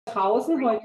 Draußen heute.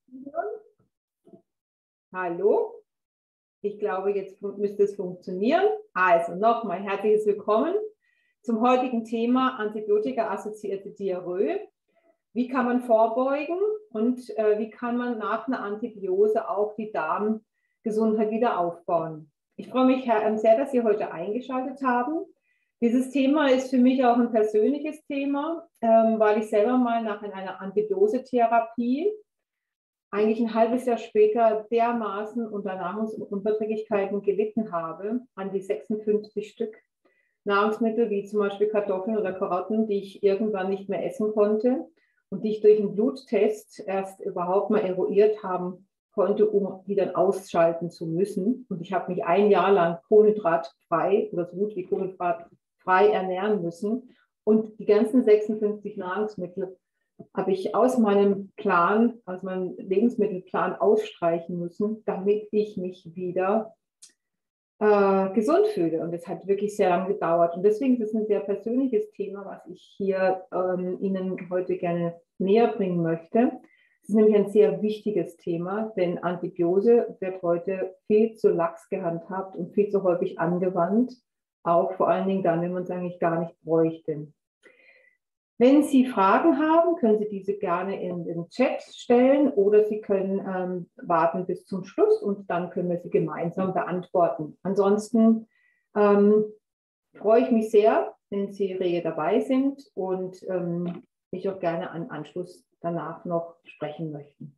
Hallo, ich glaube, jetzt müsste es funktionieren. Also nochmal herzliches Willkommen zum heutigen Thema Antibiotika-assoziierte Diarrhoe. Wie kann man vorbeugen und wie kann man nach einer Antibiose auch die Darmgesundheit wieder aufbauen? Ich freue mich sehr, dass Sie heute eingeschaltet haben. Dieses Thema ist für mich auch ein persönliches Thema, weil ich selber mal nach einer Antibiosetherapie eigentlich ein halbes Jahr später dermaßen unter Nahrungsunverträglichkeiten gelitten habe, an die 56 Stück Nahrungsmittel, wie zum Beispiel Kartoffeln oder Karotten, die ich irgendwann nicht mehr essen konnte und die ich durch einen Bluttest erst überhaupt mal eruiert haben konnte, um die dann ausschalten zu müssen. Und ich habe mich ein Jahr lang kohlenhydratfrei oder so gut wie kohlenhydratfrei ernähren müssen. Und die ganzen 56 Nahrungsmittel habe ich aus meinem Plan, aus meinem Lebensmittelplan ausstreichen müssen, damit ich mich wieder gesund fühle. Und das hat wirklich sehr lange gedauert. Und deswegen ist es ein sehr persönliches Thema, was ich hier Ihnen heute gerne näher bringen möchte. Es ist nämlich ein sehr wichtiges Thema, denn Antibiose wird heute viel zu lax gehandhabt und viel zu häufig angewandt, auch vor allen Dingen dann, wenn man es eigentlich gar nicht bräuchte. Wenn Sie Fragen haben, können Sie diese gerne in den Chat stellen oder Sie können warten bis zum Schluss und dann können wir sie gemeinsam beantworten. Ansonsten freue ich mich sehr, wenn Sie rege dabei sind und mich auch gerne an Anschluss danach noch sprechen möchten.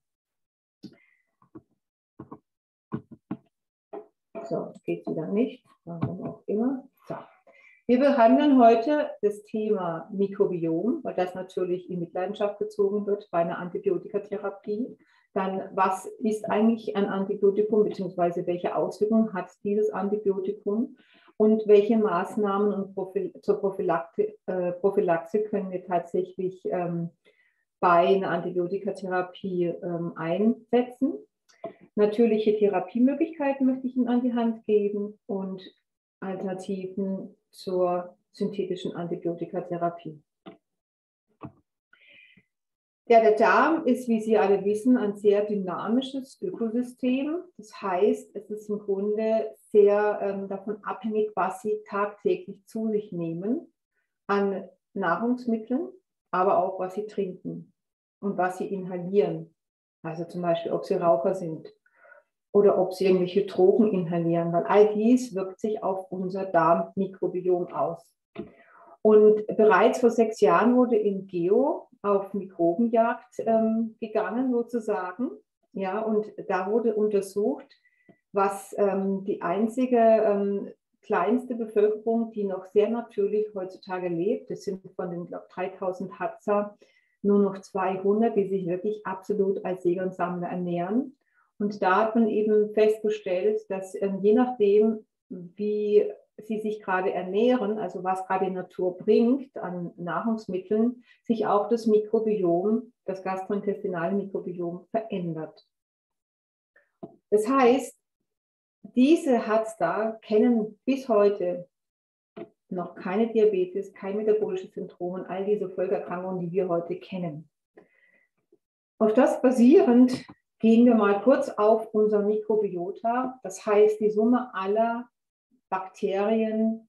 So, geht wieder nicht, warum auch immer. So. Wir behandeln heute das Thema Mikrobiom, weil das natürlich in Mitleidenschaft gezogen wird bei einer Antibiotikatherapie. Dann, was ist eigentlich ein Antibiotikum, beziehungsweise welche Auswirkungen hat dieses Antibiotikum und welche Maßnahmen und zur Prophylaxe können wir tatsächlich bei einer Antibiotikatherapie einsetzen. Natürliche Therapiemöglichkeiten möchte ich Ihnen an die Hand geben und Alternativen zur synthetischen Antibiotikatherapie. Ja, der Darm ist, wie Sie alle wissen, ein sehr dynamisches Ökosystem. Das heißt, es ist im Grunde sehr davon abhängig, was Sie tagtäglich zu sich nehmen an Nahrungsmitteln, aber auch, was Sie trinken und was Sie inhalieren. Also zum Beispiel, ob Sie Raucher sind oder ob sie irgendwelche Drogen inhalieren, weil all dies wirkt sich auf unser Darmmikrobiom aus. Und bereits vor 6 Jahren wurde in Geo auf Mikrobenjagd gegangen sozusagen. Ja, und da wurde untersucht, was die einzige kleinste Bevölkerung, die noch sehr natürlich heutzutage lebt, das sind von den 3000 Hadza nur noch 200, die sich wirklich absolut als Jäger und Sammler ernähren. Und da hat man eben festgestellt, dass je nachdem, wie sie sich gerade ernähren, also was gerade die Natur bringt an Nahrungsmitteln, sich auch das Mikrobiom, das gastrointestinale Mikrobiom verändert. Das heißt, diese Hadza kennen bis heute noch keine Diabetes, kein metabolisches Syndrom und all diese Folgeerkrankungen, die wir heute kennen. Auf das basierend gehen wir mal kurz auf unser Mikrobiota, das heißt die Summe aller Bakterien,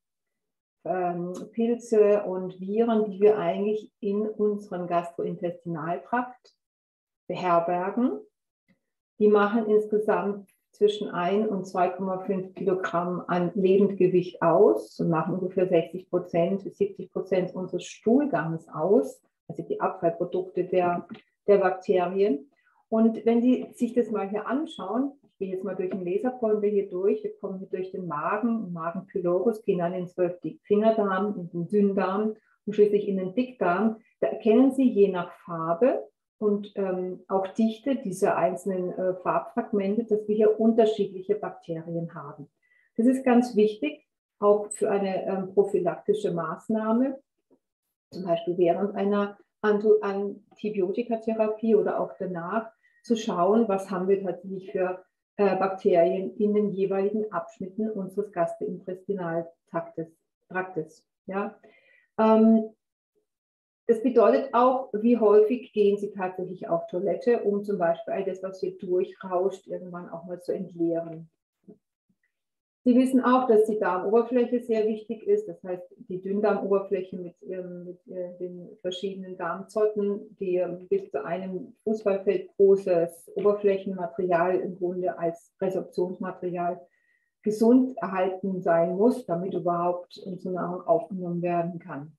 Pilze und Viren, die wir eigentlich in unserem Gastrointestinaltrakt beherbergen. Die machen insgesamt zwischen 1 und 2,5 Kilogramm an Lebendgewicht aus und machen ungefähr 60% bis 70% unseres Stuhlgangs aus, also die Abfallprodukte der Bakterien. Und wenn Sie sich das mal hier anschauen, ich gehe jetzt mal durch den Laserpointer hier durch, wir kommen hier durch den Magen, Magen pylorus, gehen dann in den 12. Fingerdarm, in den Dünndarm und schließlich in den Dickdarm. Da erkennen Sie je nach Farbe und auch Dichte dieser einzelnen Farbfragmente, dass wir hier unterschiedliche Bakterien haben. Das ist ganz wichtig, auch für eine prophylaktische Maßnahme, zum Beispiel während einer Antibiotikatherapie oder auch danach, zu schauen, was haben wir tatsächlich für Bakterien in den jeweiligen Abschnitten unseres Gastrointestinaltraktes. Ja? Das bedeutet auch, wie häufig gehen Sie tatsächlich auf Toilette, um zum Beispiel all das, was hier durchrauscht, irgendwann auch mal zu entleeren. Sie wissen auch, dass die Darmoberfläche sehr wichtig ist, das heißt die Dünndarmoberfläche mit den verschiedenen Darmzotten, die bis zu einem Fußballfeld großes Oberflächenmaterial im Grunde als Resorptionsmaterial gesund erhalten sein muss, damit überhaupt unsere Nahrung aufgenommen werden kann.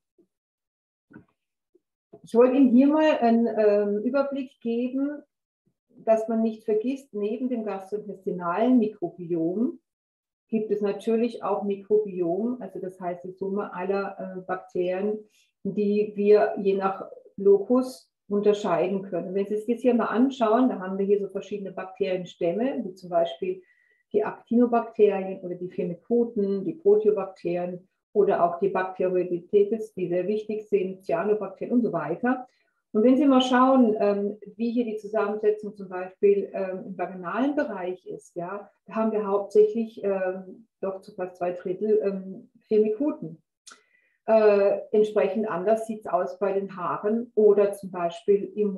Ich wollte Ihnen hier mal einen Überblick geben, dass man nicht vergisst, neben dem gastrointestinalen Mikrobiom gibt es natürlich auch Mikrobiom, also das heißt die Summe aller Bakterien, die wir je nach Lokus unterscheiden können. Wenn Sie sich das hier mal anschauen, da haben wir hier so verschiedene Bakterienstämme, wie zum Beispiel die Actinobakterien oder die Firmicuten, die Proteobakterien oder auch die Bacteroidetes, die sehr wichtig sind, Cyanobakterien und so weiter. Und wenn Sie mal schauen, wie hier die Zusammensetzung zum Beispiel im vaginalen Bereich ist, ja, da haben wir hauptsächlich doch zu fast 2/3 Firmicuten. Entsprechend anders sieht es aus bei den Haaren oder zum Beispiel im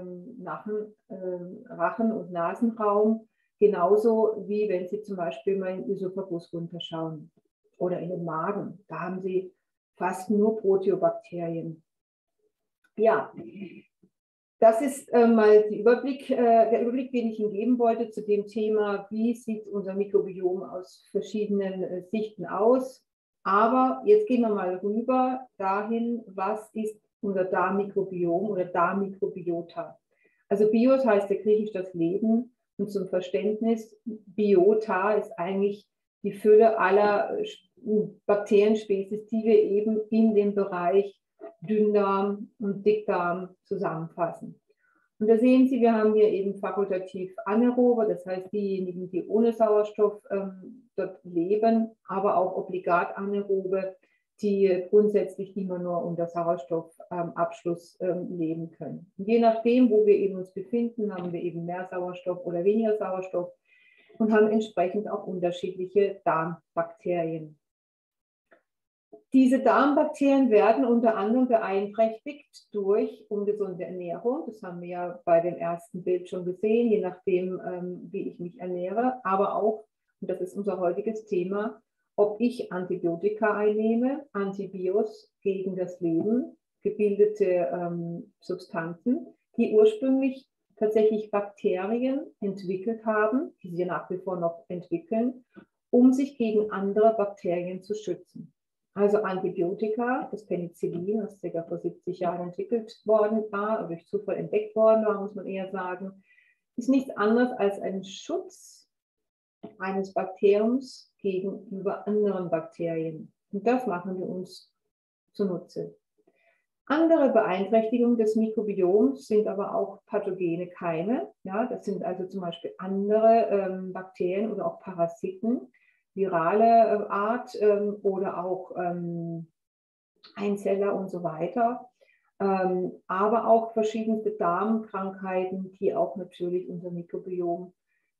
Rachen- und Nasenraum, genauso wie wenn Sie zum Beispiel mal in den Ösophagus runterschauen oder in den Magen. Da haben Sie fast nur Proteobakterien. Ja, das ist mal der Überblick, den ich Ihnen geben wollte zu dem Thema, wie sieht unser Mikrobiom aus verschiedenen Sichten aus. Aber jetzt gehen wir mal rüber dahin, was ist unser Darmmikrobiom oder Darmmikrobiota. Also Bios heißt ja griechisch das Leben und zum Verständnis, Biota ist eigentlich die Fülle aller Bakterienspezies, die wir eben in dem Bereich Dünndarm und Dickdarm zusammenfassen. Und da sehen Sie, wir haben hier eben fakultativ Anaerobe, das heißt diejenigen, die ohne Sauerstoff dort leben, aber auch obligat Anaerobe, die grundsätzlich immer nur unter Sauerstoffabschluss leben können. Und je nachdem, wo wir eben uns befinden, haben wir eben mehr Sauerstoff oder weniger Sauerstoff und haben entsprechend auch unterschiedliche Darmbakterien. Diese Darmbakterien werden unter anderem beeinträchtigt durch ungesunde Ernährung. Das haben wir ja bei dem ersten Bild schon gesehen, je nachdem, wie ich mich ernähre. Aber auch, und das ist unser heutiges Thema, ob ich Antibiotika einnehme, Antibios gegen das Leben, gebildete Substanzen, die ursprünglich tatsächlich Bakterien entwickelt haben, die sie nach wie vor noch entwickeln, um sich gegen andere Bakterien zu schützen. Also Antibiotika, das Penicillin, das ca. vor 70 Jahren entwickelt worden war, durch Zufall entdeckt worden war, muss man eher sagen, ist nichts anderes als ein Schutz eines Bakteriums gegenüber anderen Bakterien. Und das machen wir uns zunutze. Andere Beeinträchtigungen des Mikrobioms sind aber auch pathogene Keime. Ja, das sind also zum Beispiel andere Bakterien oder auch Parasiten, virale Art oder auch Einzeller und so weiter. Aber auch verschiedene Darmkrankheiten, die auch natürlich unser Mikrobiom,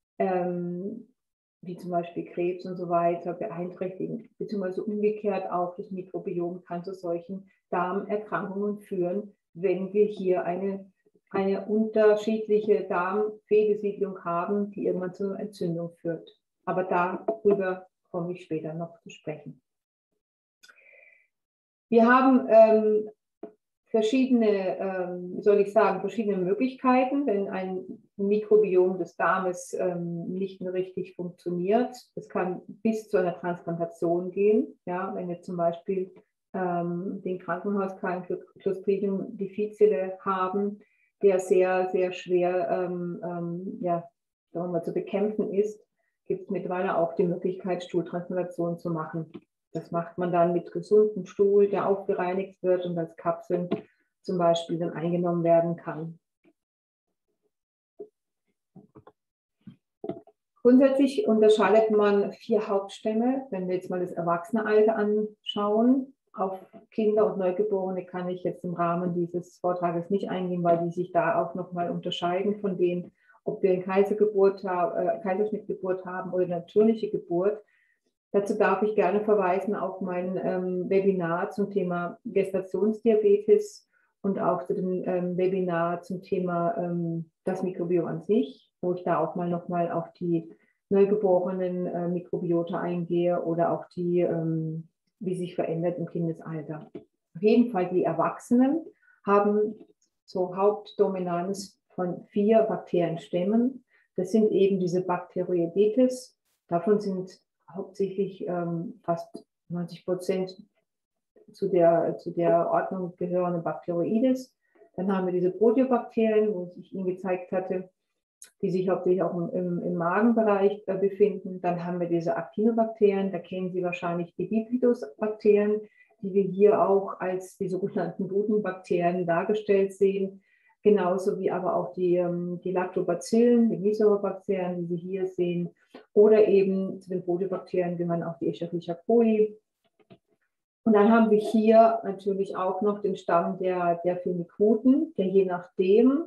wie zum Beispiel Krebs und so weiter, beeinträchtigen. Beziehungsweise umgekehrt auch das Mikrobiom kann zu solchen Darmerkrankungen führen, wenn wir hier eine unterschiedliche Darmfehlbesiedlung haben, die irgendwann zu einer Entzündung führt. Aber darüber komme ich später noch zu sprechen. Wir haben verschiedene Möglichkeiten, wenn ein Mikrobiom des Darmes nicht mehr richtig funktioniert. Es kann bis zu einer Transplantation gehen. Ja, wenn wir zum Beispiel den Krankenhauskeim Clostridium difficile haben, der sehr, sehr schwer ja, sagen wir mal, zu bekämpfen ist, gibt es mittlerweile auch die Möglichkeit, Stuhltransplantation zu machen. Das macht man dann mit gesundem Stuhl, der aufgereinigt wird und als Kapseln zum Beispiel dann eingenommen werden kann. Grundsätzlich unterscheidet man 4 Hauptstämme. Wenn wir jetzt mal das Erwachsenenalter anschauen, auf Kinder und Neugeborene kann ich jetzt im Rahmen dieses Vortrages nicht eingehen, weil die sich da auch nochmal unterscheiden von denen, ob wir eine Kaiserschnittgeburt haben oder natürliche Geburt. Dazu darf ich gerne verweisen auf mein Webinar zum Thema Gestationsdiabetes und auch zu dem Webinar zum Thema das Mikrobiom an sich, wo ich da auch nochmal auf die neugeborenen Mikrobiota eingehe oder auch die, wie sich verändert im Kindesalter. Auf jeden Fall die Erwachsenen haben so Hauptdominanz von 4 Bakterienstämmen. Das sind eben diese Bacteroidetes. Davon sind hauptsächlich fast 90% zu der Ordnung gehörende Bacteroides. Dann haben wir diese Proteobakterien, wo ich Ihnen gezeigt hatte, die sich hauptsächlich auch im Magenbereich befinden. Dann haben wir diese Actinobakterien, da kennen Sie wahrscheinlich die Bifidobakterien, die wir hier auch als die sogenannten guten Bakterien dargestellt sehen. Genauso wie aber auch die Lactobacillen, die Milchsäurebakterien, die Sie hier sehen. Oder eben zu den Proteobakterien gehören auch die Escherichia coli. Und dann haben wir hier natürlich auch noch den Stamm der Firmicuten, der je nachdem,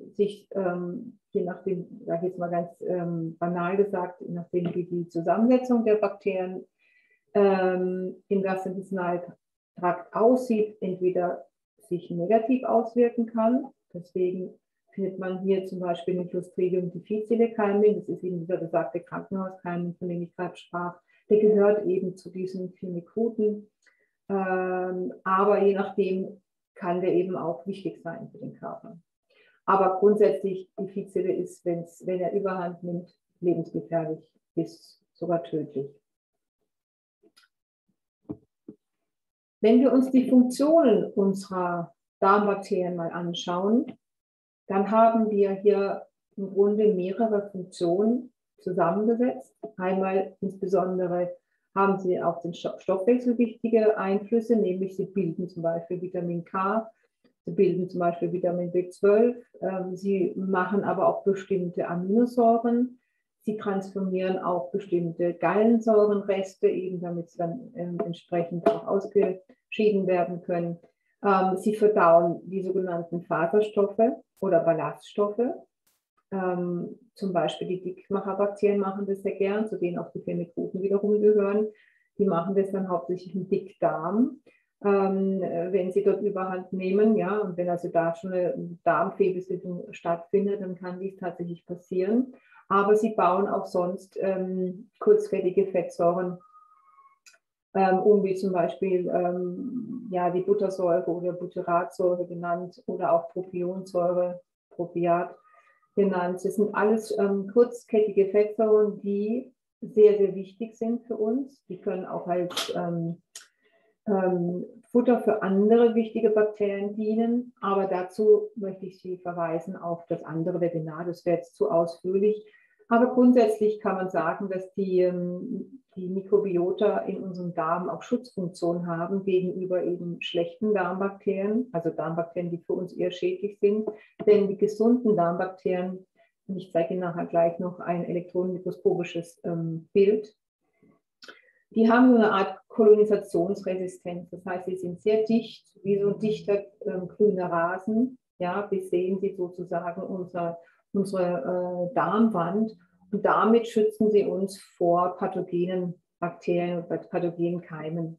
sage ich jetzt mal ganz banal gesagt, je nachdem, wie die Zusammensetzung der Bakterien im Gastrointestinaltrakt aussieht, entweder sich negativ auswirken kann. Deswegen findet man hier zum Beispiel den Clostridium difficile Keimling, das ist eben dieser besagte Krankenhauskeimling, von dem ich gerade sprach. Der gehört eben zu diesen Firmicuten. Aber je nachdem kann der eben auch wichtig sein für den Körper. Aber grundsätzlich, difficile ist, wenn er Überhand nimmt, lebensgefährlich bis sogar tödlich. Wenn wir uns die Funktionen unserer Darmbakterien mal anschauen, dann haben wir hier im Grunde mehrere Funktionen zusammengesetzt. Einmal insbesondere haben sie auf den Stoffwechsel wichtige Einflüsse, nämlich sie bilden zum Beispiel Vitamin K, sie bilden zum Beispiel Vitamin B12, sie machen aber auch bestimmte Aminosäuren, sie transformieren auch bestimmte Gallensäurenreste, eben damit sie dann entsprechend auch ausgeschieden werden können. Sie verdauen die sogenannten Faserstoffe oder Ballaststoffe. Zum Beispiel die Dickmacherbakterien machen das sehr gern, zu denen auch die Firmicuten wiederum gehören. Die machen das dann hauptsächlich im Dickdarm, wenn sie dort Überhand nehmen. Ja, und wenn also da schon eine Darmfehlbesiedlung stattfindet, dann kann dies tatsächlich passieren. Aber sie bauen auch sonst kurzkettige Fettsäuren wie zum Beispiel ja, die Buttersäure oder Butyratsäure genannt oder auch Propionsäure, Propiat genannt. Das sind alles kurzkettige Fettsäuren, die sehr, sehr wichtig sind für uns. Die können auch als Futter für andere wichtige Bakterien dienen. Aber dazu möchte ich Sie verweisen auf das andere Webinar. Das wäre jetzt zu ausführlich. Aber grundsätzlich kann man sagen, dass die Mikrobiota in unserem Darm auch Schutzfunktion haben gegenüber eben schlechten Darmbakterien, also Darmbakterien, die für uns eher schädlich sind. Denn die gesunden Darmbakterien, und ich zeige Ihnen nachher gleich noch ein elektronenmikroskopisches Bild, die haben so eine Art Kolonisationsresistenz. Das heißt, sie sind sehr dicht, wie so ein dichter grüner Rasen. Ja, wir sehen sie sozusagen unsere Darmwand. Und damit schützen sie uns vor pathogenen Bakterien und pathogenen Keimen.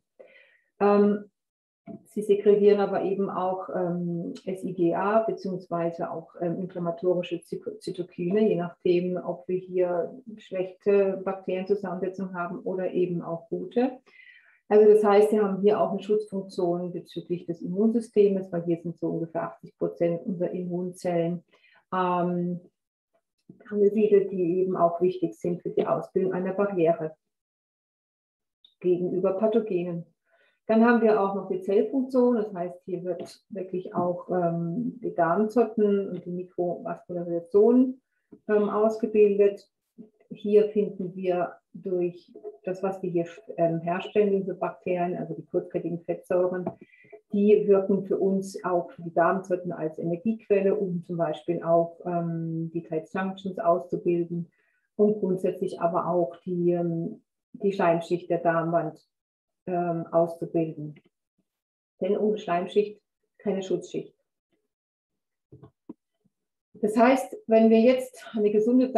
Sie sekretieren aber eben auch SIGA beziehungsweise auch inflammatorische Zytokine, je nachdem, ob wir hier schlechte Bakterienzusammensetzung haben oder eben auch gute. Also das heißt, sie haben hier auch eine Schutzfunktion bezüglich des Immunsystems, weil hier sind so ungefähr 80% unserer Immunzellen angesiedelt, die eben auch wichtig sind für die Ausbildung einer Barriere gegenüber Pathogenen. Dann haben wir auch noch die Zellfunktion, das heißt, hier wird wirklich auch die Darmzotten und die Mikrovaskularisation ausgebildet. Hier finden wir durch das, was wir hier herstellen, diese Bakterien, also die kurzkettigen Fettsäuren, die wirken für uns auch für die Darmzotten als Energiequelle, um zum Beispiel auch die Tight Junctions auszubilden und grundsätzlich aber auch die Schleimschicht der Darmwand auszubilden. Denn ohne Schleimschicht keine Schutzschicht. Das heißt, wenn wir jetzt eine gesunde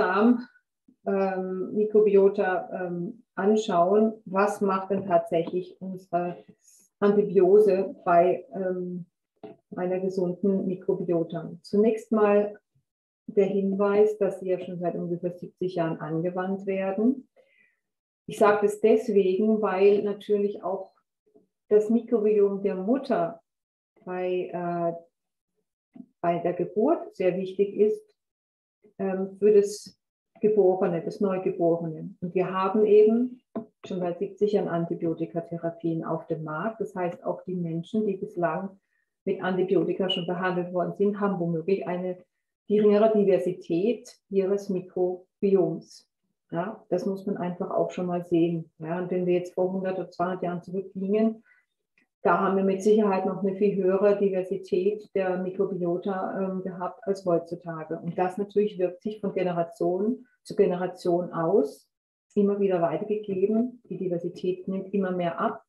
Darmmikrobiota anschauen, was macht denn tatsächlich unsere Antibiose bei einer gesunden Mikrobiota. Zunächst mal der Hinweis, dass sie ja schon seit ungefähr 70 Jahren angewandt werden. Ich sage das deswegen, weil natürlich auch das Mikrobiom der Mutter bei der Geburt sehr wichtig ist für das Geborene, das Neugeborene. Und wir haben eben schon seit 70 Jahren Antibiotikatherapien auf dem Markt. Das heißt, auch die Menschen, die bislang mit Antibiotika schon behandelt worden sind, haben womöglich eine geringere Diversität ihres Mikrobioms. Ja, das muss man einfach auch schon mal sehen. Ja, und wenn wir jetzt vor 100 oder 200 Jahren zurückgingen, da haben wir mit Sicherheit noch eine viel höhere Diversität der Mikrobiota gehabt als heutzutage. Und das natürlich wirkt sich von Generation zu Generation aus, immer wieder weitergegeben. Die Diversität nimmt immer mehr ab.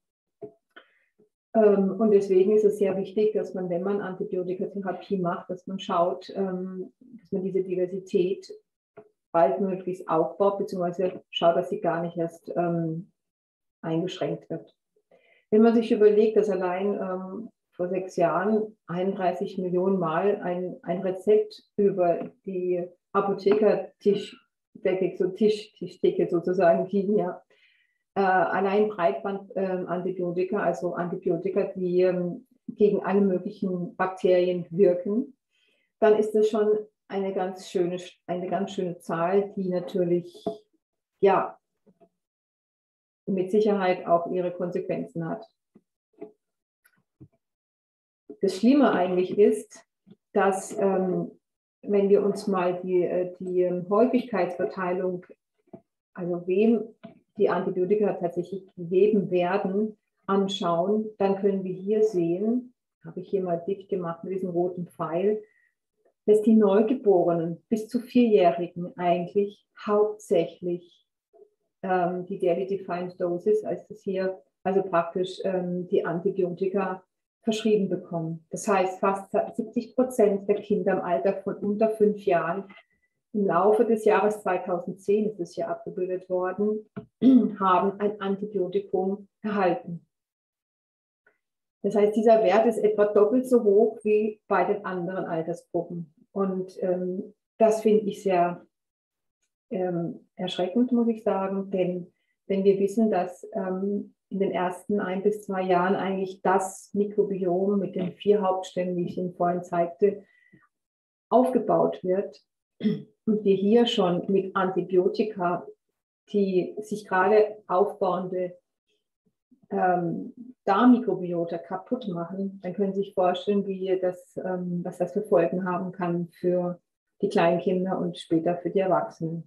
Und deswegen ist es sehr wichtig, dass man, wenn man Antibiotikatherapie macht, dass man schaut, dass man diese Diversität baldmöglichst aufbaut, beziehungsweise schaut, dass sie gar nicht erst eingeschränkt wird. Wenn man sich überlegt, dass allein vor 6 Jahren 31 Millionen Mal ein Rezept über die Apothekertischdecke, so Tischdecke sozusagen ging, ja, allein Breitbandantibiotika, also Antibiotika, die gegen alle möglichen Bakterien wirken, dann ist das schon eine ganz schöne Zahl, die natürlich ja mit Sicherheit auch ihre Konsequenzen hat. Das Schlimme eigentlich ist, dass wenn wir uns mal die Häufigkeitsverteilung, also wem die Antibiotika tatsächlich gegeben werden, anschauen, dann können wir hier sehen, habe ich hier mal dick gemacht mit diesem roten Pfeil, dass die Neugeborenen bis zu 4-Jährigen eigentlich hauptsächlich die Daily Defined Doses, als das hier, also praktisch die Antibiotika verschrieben bekommen. Das heißt, fast 70% der Kinder im Alter von unter 5 Jahren im Laufe des Jahres 2010 ist es hier abgebildet worden, haben ein Antibiotikum erhalten. Das heißt, dieser Wert ist etwa doppelt so hoch wie bei den anderen Altersgruppen. Und das finde ich sehr erschreckend, muss ich sagen, denn wenn wir wissen, dass in den ersten 1 bis 2 Jahren eigentlich das Mikrobiom mit den 4 Hauptstämmen, wie ich Ihnen vorhin zeigte, aufgebaut wird und wir hier schon mit Antibiotika die sich gerade aufbauende Darmmikrobiota kaputt machen, dann können Sie sich vorstellen, was das für Folgen haben kann für die kleinen Kinder und später für die Erwachsenen.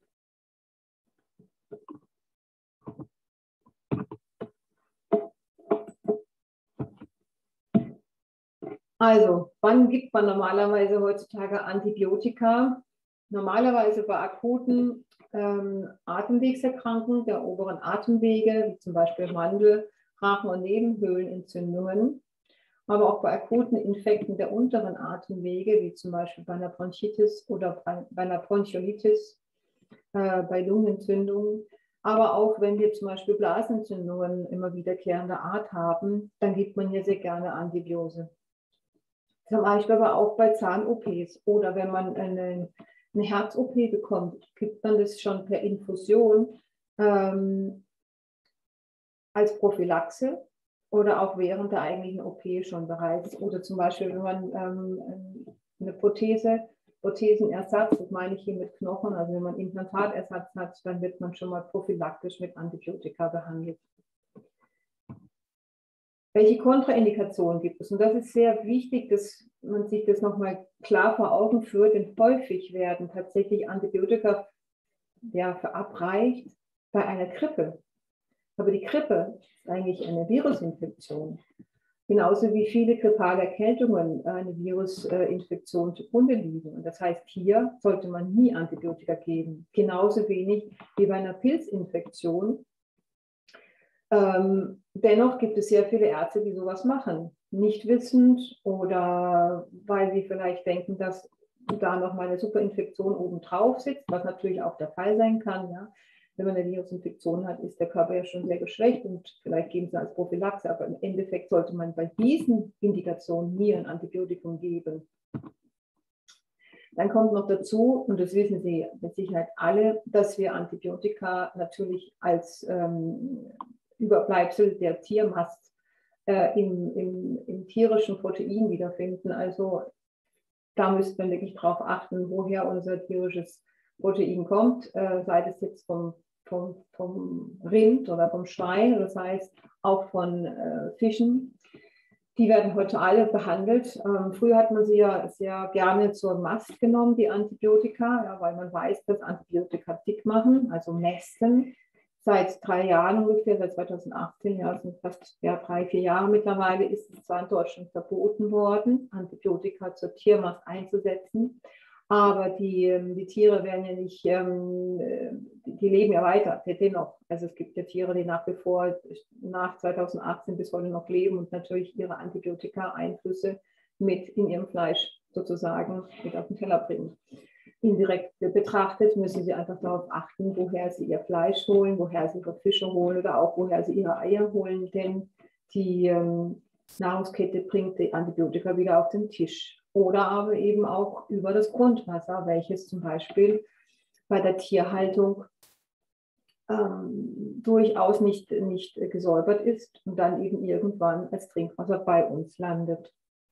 Also, wann gibt man normalerweise heutzutage Antibiotika? Normalerweise bei akuten Atemwegserkrankungen der oberen Atemwege, wie zum Beispiel Mandel-, Rachen- und Nebenhöhlenentzündungen, aber auch bei akuten Infekten der unteren Atemwege, wie zum Beispiel bei einer Bronchitis oder bei einer Bronchiolitis, bei Lungenentzündungen. Aber auch wenn wir zum Beispiel Blasenentzündungen immer wiederkehrender Art haben, dann gibt man hier sehr gerne Antibiose. Zum Beispiel aber auch bei Zahn-OPs oder wenn man eine Herz-OP bekommt, gibt man das schon per Infusion als Prophylaxe oder auch während der eigentlichen OP schon bereits. Oder zum Beispiel, wenn man eine Prothesenersatz, das meine ich hier mit Knochen, also wenn man Implantatersatz hat, dann wird man schon mal prophylaktisch mit Antibiotika behandelt. Welche Kontraindikationen gibt es? Und das ist sehr wichtig, dass man sich das nochmal klar vor Augen führt, denn häufig werden tatsächlich Antibiotika verabreicht bei einer Grippe. Aber die Grippe ist eigentlich eine Virusinfektion. Genauso wie viele grippale Erkältungen eine Virusinfektion zugrunde liegen. Und das heißt, hier sollte man nie Antibiotika geben. Genauso wenig wie bei einer Pilzinfektion. Dennoch gibt es sehr viele Ärzte, die sowas machen, nicht wissend oder weil sie vielleicht denken, dass da noch mal eine Superinfektion obendrauf sitzt, was natürlich auch der Fall sein kann. Ja. wenn man eine Virusinfektion hat, ist der Körper ja schon sehr geschwächt und vielleicht geben sie als Prophylaxe, aber im Endeffekt sollte man bei diesen Indikationen nie ein Antibiotikum geben. Dann kommt noch dazu, und das wissen Sie mit Sicherheit alle, dass wir Antibiotika natürlich als Überbleibsel der Tiermast im tierischen Protein wiederfinden. Also da müsste man wirklich darauf achten, woher unser tierisches Protein kommt, sei es jetzt vom Rind oder vom Schwein, das heißt auch von Fischen. Die werden heute alle behandelt. Früher hat man sie ja sehr gerne zur Mast genommen, die Antibiotika, ja, weil man weiß, dass Antibiotika dick machen, also mästen. Seit 3 Jahren ungefähr, seit 2018, ja, sind fast 3, 4 Jahre mittlerweile, ist es zwar in Deutschland verboten worden, Antibiotika zur Tiermast einzusetzen. Aber die Tiere werden ja nicht, die leben ja weiter, dennoch. Also es gibt ja Tiere, die nach wie vor nach 2018 bis heute noch leben und natürlich ihre Antibiotika-Einflüsse mit in ihrem Fleisch sozusagen mit auf den Teller bringen. Indirekt betrachtet müssen sie einfach darauf achten, woher sie ihr Fleisch holen, woher sie ihre Fische holen oder auch woher sie ihre Eier holen, denn die Nahrungskette bringt die Antibiotika wieder auf den Tisch. Oder aber eben auch über das Grundwasser, welches zum Beispiel bei der Tierhaltung durchaus nicht gesäubert ist und dann eben irgendwann als Trinkwasser bei uns landet.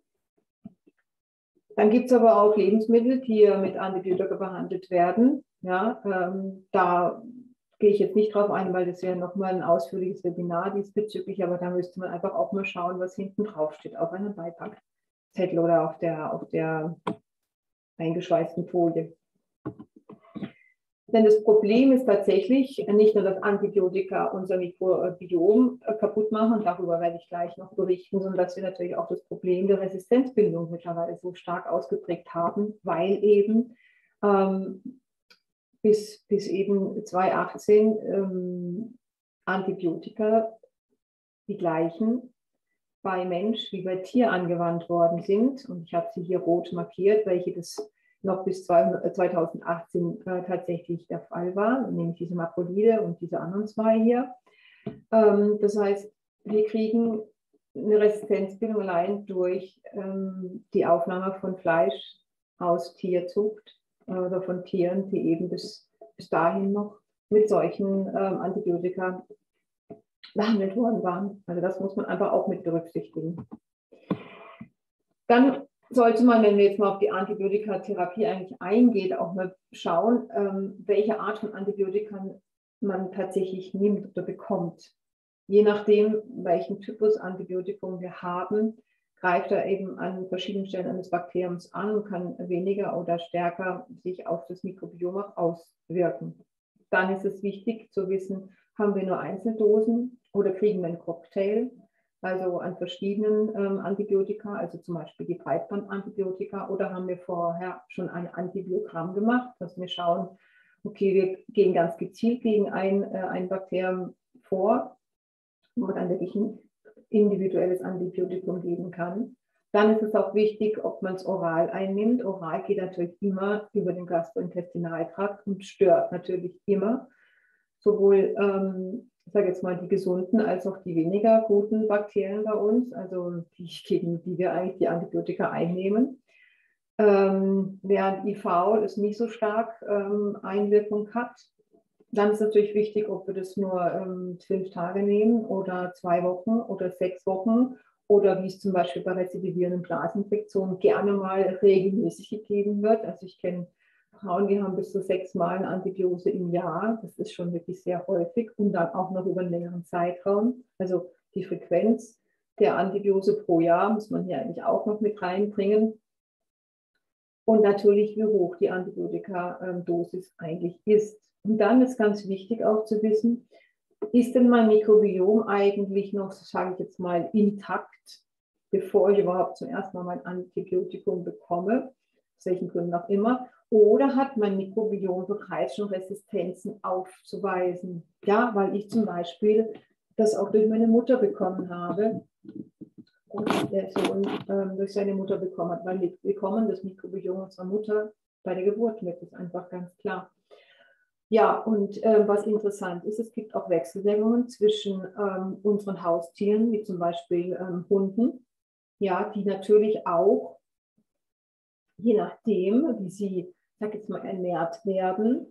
Dann gibt es aber auch Lebensmittel, die mit Antibiotika behandelt werden. Ja, da gehe ich jetzt nicht drauf ein, weil das wäre nochmal ein ausführliches Webinar diesbezüglich, aber da müsste man einfach auch mal schauen, was hinten drauf steht, auf einem Beipackzettel oder auf der eingeschweißten Folie. Denn das Problem ist tatsächlich nicht nur, dass Antibiotika unser Mikrobiom kaputt machen, darüber werde ich gleich noch berichten, sondern dass wir natürlich auch das Problem der Resistenzbildung mittlerweile so stark ausgeprägt haben, weil eben bis eben 2018 Antibiotika die gleichen bei Mensch wie bei Tier angewandt worden sind. Und ich habe sie hier rot markiert, welche das noch bis 2018 tatsächlich der Fall war, nämlich diese Makrolide und diese anderen 2 hier. Das heißt, wir kriegen eine Resistenzbildung allein durch die Aufnahme von Fleisch aus Tierzucht oder von Tieren, die eben bis dahin noch mit solchen Antibiotika behandelt worden waren. Also das muss man einfach auch mit berücksichtigen. Dann sollte man, wenn wir jetzt mal auf die Antibiotikatherapie eigentlich eingeht, auch mal schauen, welche Art von Antibiotika man tatsächlich nimmt oder bekommt. Je nachdem, welchen Typus Antibiotikum wir haben, greift er eben an verschiedenen Stellen eines Bakteriums an und kann weniger oder stärker sich auf das Mikrobiom auch auswirken. Dann ist es wichtig zu wissen, haben wir nur Einzeldosen oder kriegen wir einen Cocktail, also an verschiedenen Antibiotika, also zum Beispiel die Breitbandantibiotika, oder haben wir vorher schon ein Antibiogramm gemacht, dass wir schauen, okay, wir gehen ganz gezielt gegen ein Bakterium vor, wo man dann wirklich ein individuelles Antibiotikum geben kann. Dann ist es auch wichtig, ob man es oral einnimmt. Oral geht natürlich immer über den Gastrointestinaltrakt und stört natürlich immer sowohl ich sage jetzt mal, die gesunden als auch die weniger guten Bakterien bei uns, also gegen die wir eigentlich die Antibiotika einnehmen. Während IV es nicht so stark Einwirkung hat. Dann ist natürlich wichtig, ob wir das nur 5 Tage nehmen oder 2 Wochen oder 6 Wochen oder wie es zum Beispiel bei rezidivierenden Blaseninfektionen gerne mal regelmäßig gegeben wird. Also ich kenne Frauen, die haben bis zu 6 Mal eine Antibiose im Jahr. Das ist schon wirklich sehr häufig und dann auch noch über einen längeren Zeitraum. Also die Frequenz der Antibiose pro Jahr muss man hier eigentlich auch noch mit reinbringen. Und natürlich, wie hoch die Antibiotika-Dosis eigentlich ist. Und dann ist ganz wichtig auch zu wissen, ist denn mein Mikrobiom eigentlich noch, sage ich jetzt mal, intakt, bevor ich überhaupt zum ersten Mal mein Antibiotikum bekomme, aus welchen Gründen auch immer, oder hat mein Mikrobiom bereits schon Resistenzen aufzuweisen? Ja, weil ich zum Beispiel das auch durch meine Mutter bekommen habe und der Sohn durch seine Mutter bekommen hat, weil wir bekommen das Mikrobiom unserer Mutter bei der Geburt mit, das ist einfach ganz klar. Ja, und was interessant ist, es gibt auch Wechselwirkungen zwischen unseren Haustieren, wie zum Beispiel Hunden, ja, die natürlich auch, je nachdem, wie sie, ich sag jetzt mal, ernährt werden,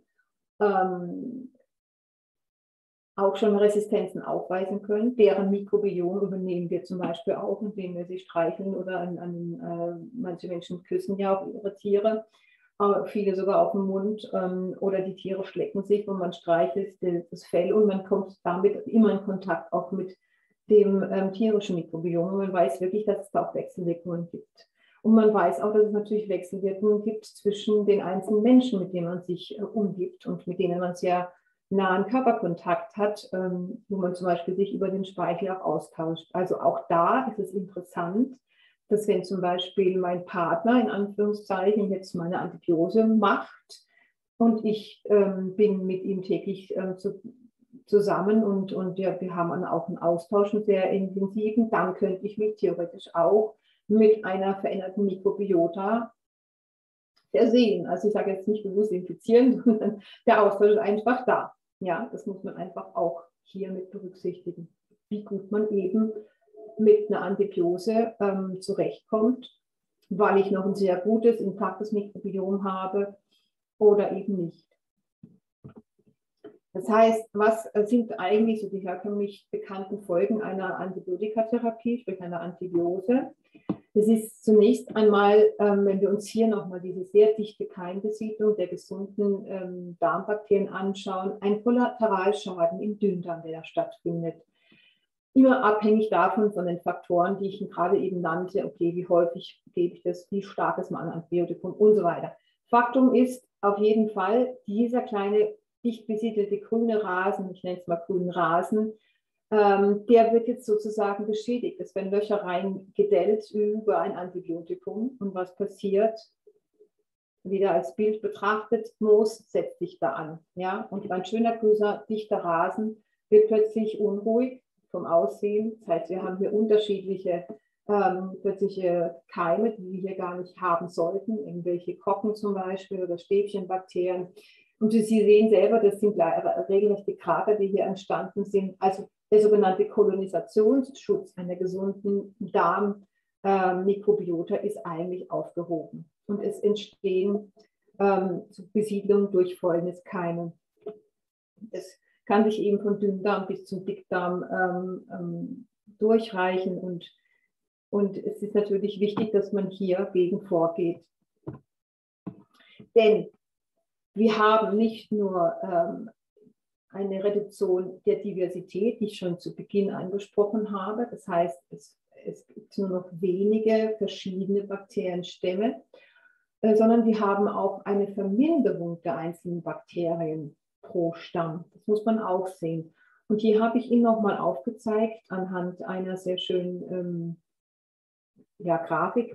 auch schon Resistenzen aufweisen können. Deren Mikrobiom übernehmen wir zum Beispiel auch, indem wir sie streicheln oder manche Menschen küssen ja auch ihre Tiere, viele sogar auf den Mund, oder die Tiere schlecken sich und man streichelt das Fell und man kommt damit immer in Kontakt auch mit dem tierischen Mikrobiom. Und man weiß wirklich, dass es da auch Wechselwirkungen gibt. Und man weiß auch, dass es natürlich Wechselwirkungen gibt zwischen den einzelnen Menschen, mit denen man sich umgibt und mit denen man sehr nahen Körperkontakt hat, wo man zum Beispiel sich über den Speichel auch austauscht. Also auch da ist es interessant, dass wenn zum Beispiel mein Partner in Anführungszeichen jetzt meine Antibiose macht und ich bin mit ihm täglich zusammen und ja, wir haben auch einen Austausch, einen sehr intensiven, dann könnte ich mich theoretisch auch mit einer veränderten Mikrobiota versehen. Also ich sage jetzt nicht bewusst infizieren, sondern der Austausch ist einfach da. Ja, das muss man einfach auch hier mit berücksichtigen, wie gut man eben mit einer Antibiose zurechtkommt, weil ich noch ein sehr gutes, intaktes Mikrobiom habe oder eben nicht. Das heißt, was sind eigentlich so die herkömmlich bekannten Folgen einer Antibiotikatherapie, sprich einer Antibiose? Das ist zunächst einmal, wenn wir uns hier nochmal diese sehr dichte Keimbesiedlung der gesunden Darmbakterien anschauen, ein Kollateralschaden im Dünndarm, der da stattfindet. Immer abhängig davon, von den Faktoren, die ich gerade eben nannte, okay, wie häufig gebe ich das, wie stark ist mein Antibiotikum und so weiter. Faktum ist auf jeden Fall, dieser kleine, dicht besiedelte grüne Rasen, ich nenne es mal grünen Rasen, der wird jetzt sozusagen beschädigt. Es werden Löcher reingedellt über ein Antibiotikum. Und was passiert? Wieder als Bild betrachtet, Moos setzt sich da an. Ja? Und ein schöner, grüner, dichter Rasen wird plötzlich unruhig vom Aussehen. Das heißt, wir haben hier unterschiedliche plötzliche Keime, die wir hier gar nicht haben sollten, irgendwelche Kokken zum Beispiel oder Stäbchenbakterien. Und Sie sehen selber, das sind regelrechte Krater, die hier entstanden sind. Also der sogenannte Kolonisationsschutz einer gesunden Darmmikrobiota ist eigentlich aufgehoben. Und es entstehen Besiedlungen durch Fäulniskeime. Es kann sich eben von Dünndarm bis zum Dickdarm durchreichen und es ist natürlich wichtig, dass man hier gegen vorgeht. Denn wir haben nicht nur eine Reduktion der Diversität, die ich schon zu Beginn angesprochen habe. Das heißt, es gibt nur noch wenige verschiedene Bakterienstämme, sondern wir haben auch eine Verminderung der einzelnen Bakterien pro Stamm. Das muss man auch sehen. Und hier habe ich Ihnen nochmal aufgezeigt, anhand einer sehr schönen Grafik,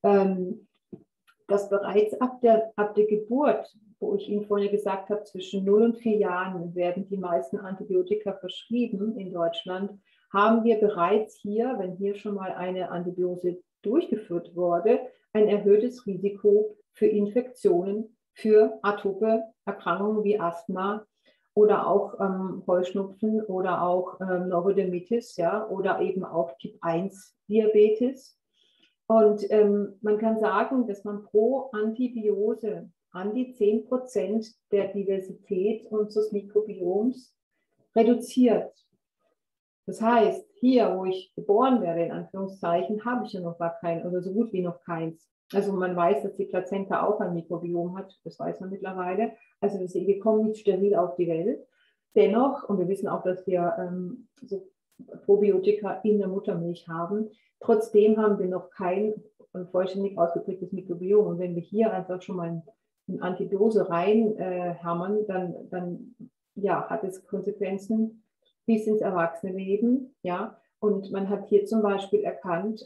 dass bereits ab der Geburt, wo ich Ihnen vorhin gesagt habe, zwischen 0 und 4 Jahren werden die meisten Antibiotika verschrieben in Deutschland, haben wir bereits hier, wenn hier schon mal eine Antibiose durchgeführt wurde, ein erhöhtes Risiko für Infektionen, für atope Erkrankungen wie Asthma oder auch Heuschnupfen oder auch Neurodermitis, ja, oder eben auch Typ 1 Diabetes. Und man kann sagen, dass man pro Antibiose an die 10% der Diversität unseres Mikrobioms reduziert. Das heißt, hier, wo ich geboren werde, in Anführungszeichen, habe ich ja noch gar kein oder so gut wie noch keins. Also man weiß, dass die Plazenta auch ein Mikrobiom hat, das weiß man mittlerweile. Also wir kommen nicht steril auf die Welt. Dennoch, und wir wissen auch, dass wir so Probiotika in der Muttermilch haben, trotzdem haben wir noch kein vollständig ausgeprägtes Mikrobiom. Und wenn wir hier einfach schon mal eine Antibiose reinhammern, dann ja, hat es Konsequenzen bis ins Erwachsenenleben. Ja? Und man hat hier zum Beispiel erkannt,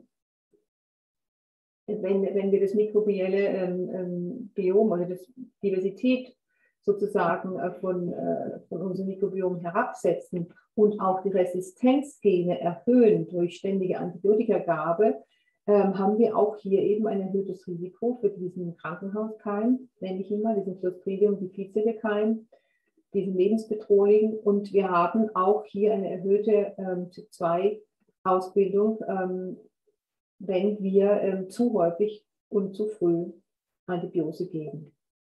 wenn wir das mikrobielle Biom oder das Diversität sozusagen von unserem Mikrobiom herabsetzen und auch die Resistenzgene erhöhen durch ständige Antibiotikagabe, haben wir auch hier eben ein erhöhtes Risiko für diesen Krankenhauskeim, nenne ich ihn mal, diesen Clostridium difficile Keim, diesen lebensbedrohlichen. Und wir haben auch hier eine erhöhte Typ-2-Ausbildung, wenn wir zu häufig und zu früh Antibiose geben.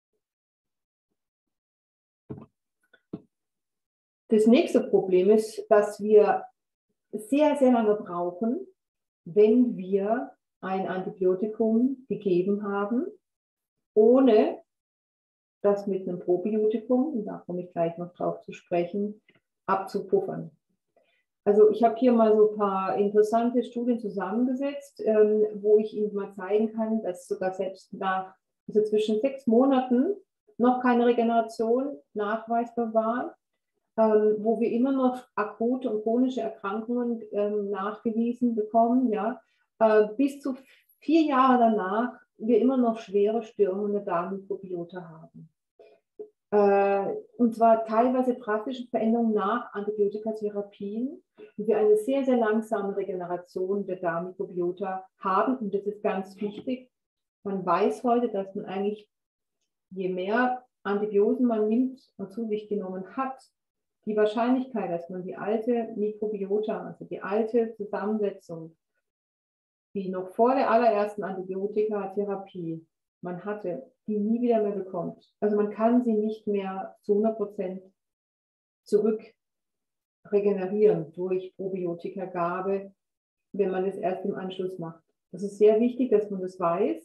Das nächste Problem ist, dass wir sehr, sehr lange brauchen, wenn wir ein Antibiotikum gegeben haben, ohne das mit einem Probiotikum, und da komme ich gleich noch drauf zu sprechen, abzupuffern. Also ich habe hier mal so ein paar interessante Studien zusammengesetzt, wo ich Ihnen mal zeigen kann, dass sogar selbst nach, also zwischen 6 Monaten noch keine Regeneration nachweisbar war, wo wir immer noch akute und chronische Erkrankungen nachgewiesen bekommen, ja, bis zu 4 Jahre danach wir immer noch schwere Störungen der Darmmikrobiota haben. Und zwar teilweise drastische Veränderungen nach Antibiotikatherapien, und wir eine sehr, sehr langsame Regeneration der Darmmikrobiota haben. Und das ist ganz wichtig. Man weiß heute, dass man eigentlich, je mehr Antibiosen man nimmt und zu sich genommen hat, die Wahrscheinlichkeit, dass man die alte Mikrobiota, also die alte Zusammensetzung, die noch vor der allerersten Antibiotikatherapie man hatte, die nie wieder mehr bekommt. Also man kann sie nicht mehr zu 100% zurück regenerieren durch Probiotikagabe, wenn man es erst im Anschluss macht. Das ist sehr wichtig, dass man das weiß.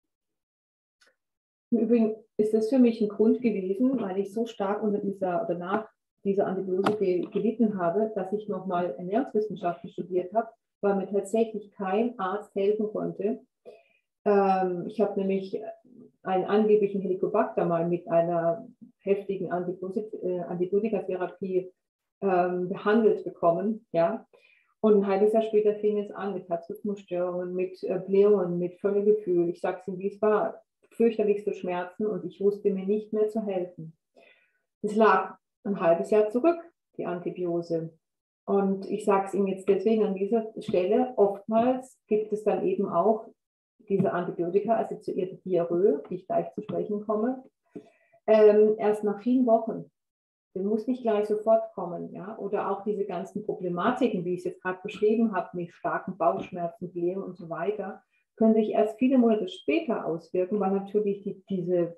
Im Übrigen ist das für mich ein Grund gewesen, weil ich so stark unter nach dieser Antibiose gelitten habe, dass ich nochmal Ernährungswissenschaften studiert habe, weil mir tatsächlich kein Arzt helfen konnte. Ich habe nämlich einen angeblichen Helicobacter mal mit einer heftigen Antibiotikatherapie behandelt bekommen, ja. Und ein halbes Jahr später fing es an mit Herzrhythmusstörungen, mit Blähungen, mit Völlegefühl. Ich sage es Ihnen, wie es war, fürchterlichste Schmerzen, und ich wusste mir nicht mehr zu helfen. Es lag ein halbes Jahr zurück, die Antibiose. Und ich sage es Ihnen jetzt deswegen an dieser Stelle, oftmals gibt es dann eben auch diese Antibiotika-assoziierte Diarrhoe, die ich gleich zu sprechen komme, erst nach vielen Wochen. Der muss nicht gleich sofort kommen. Ja? Oder auch diese ganzen Problematiken, wie ich es jetzt gerade beschrieben habe, mit starken Bauchschmerzen, Blähungen und so weiter, können sich erst viele Monate später auswirken, weil natürlich diese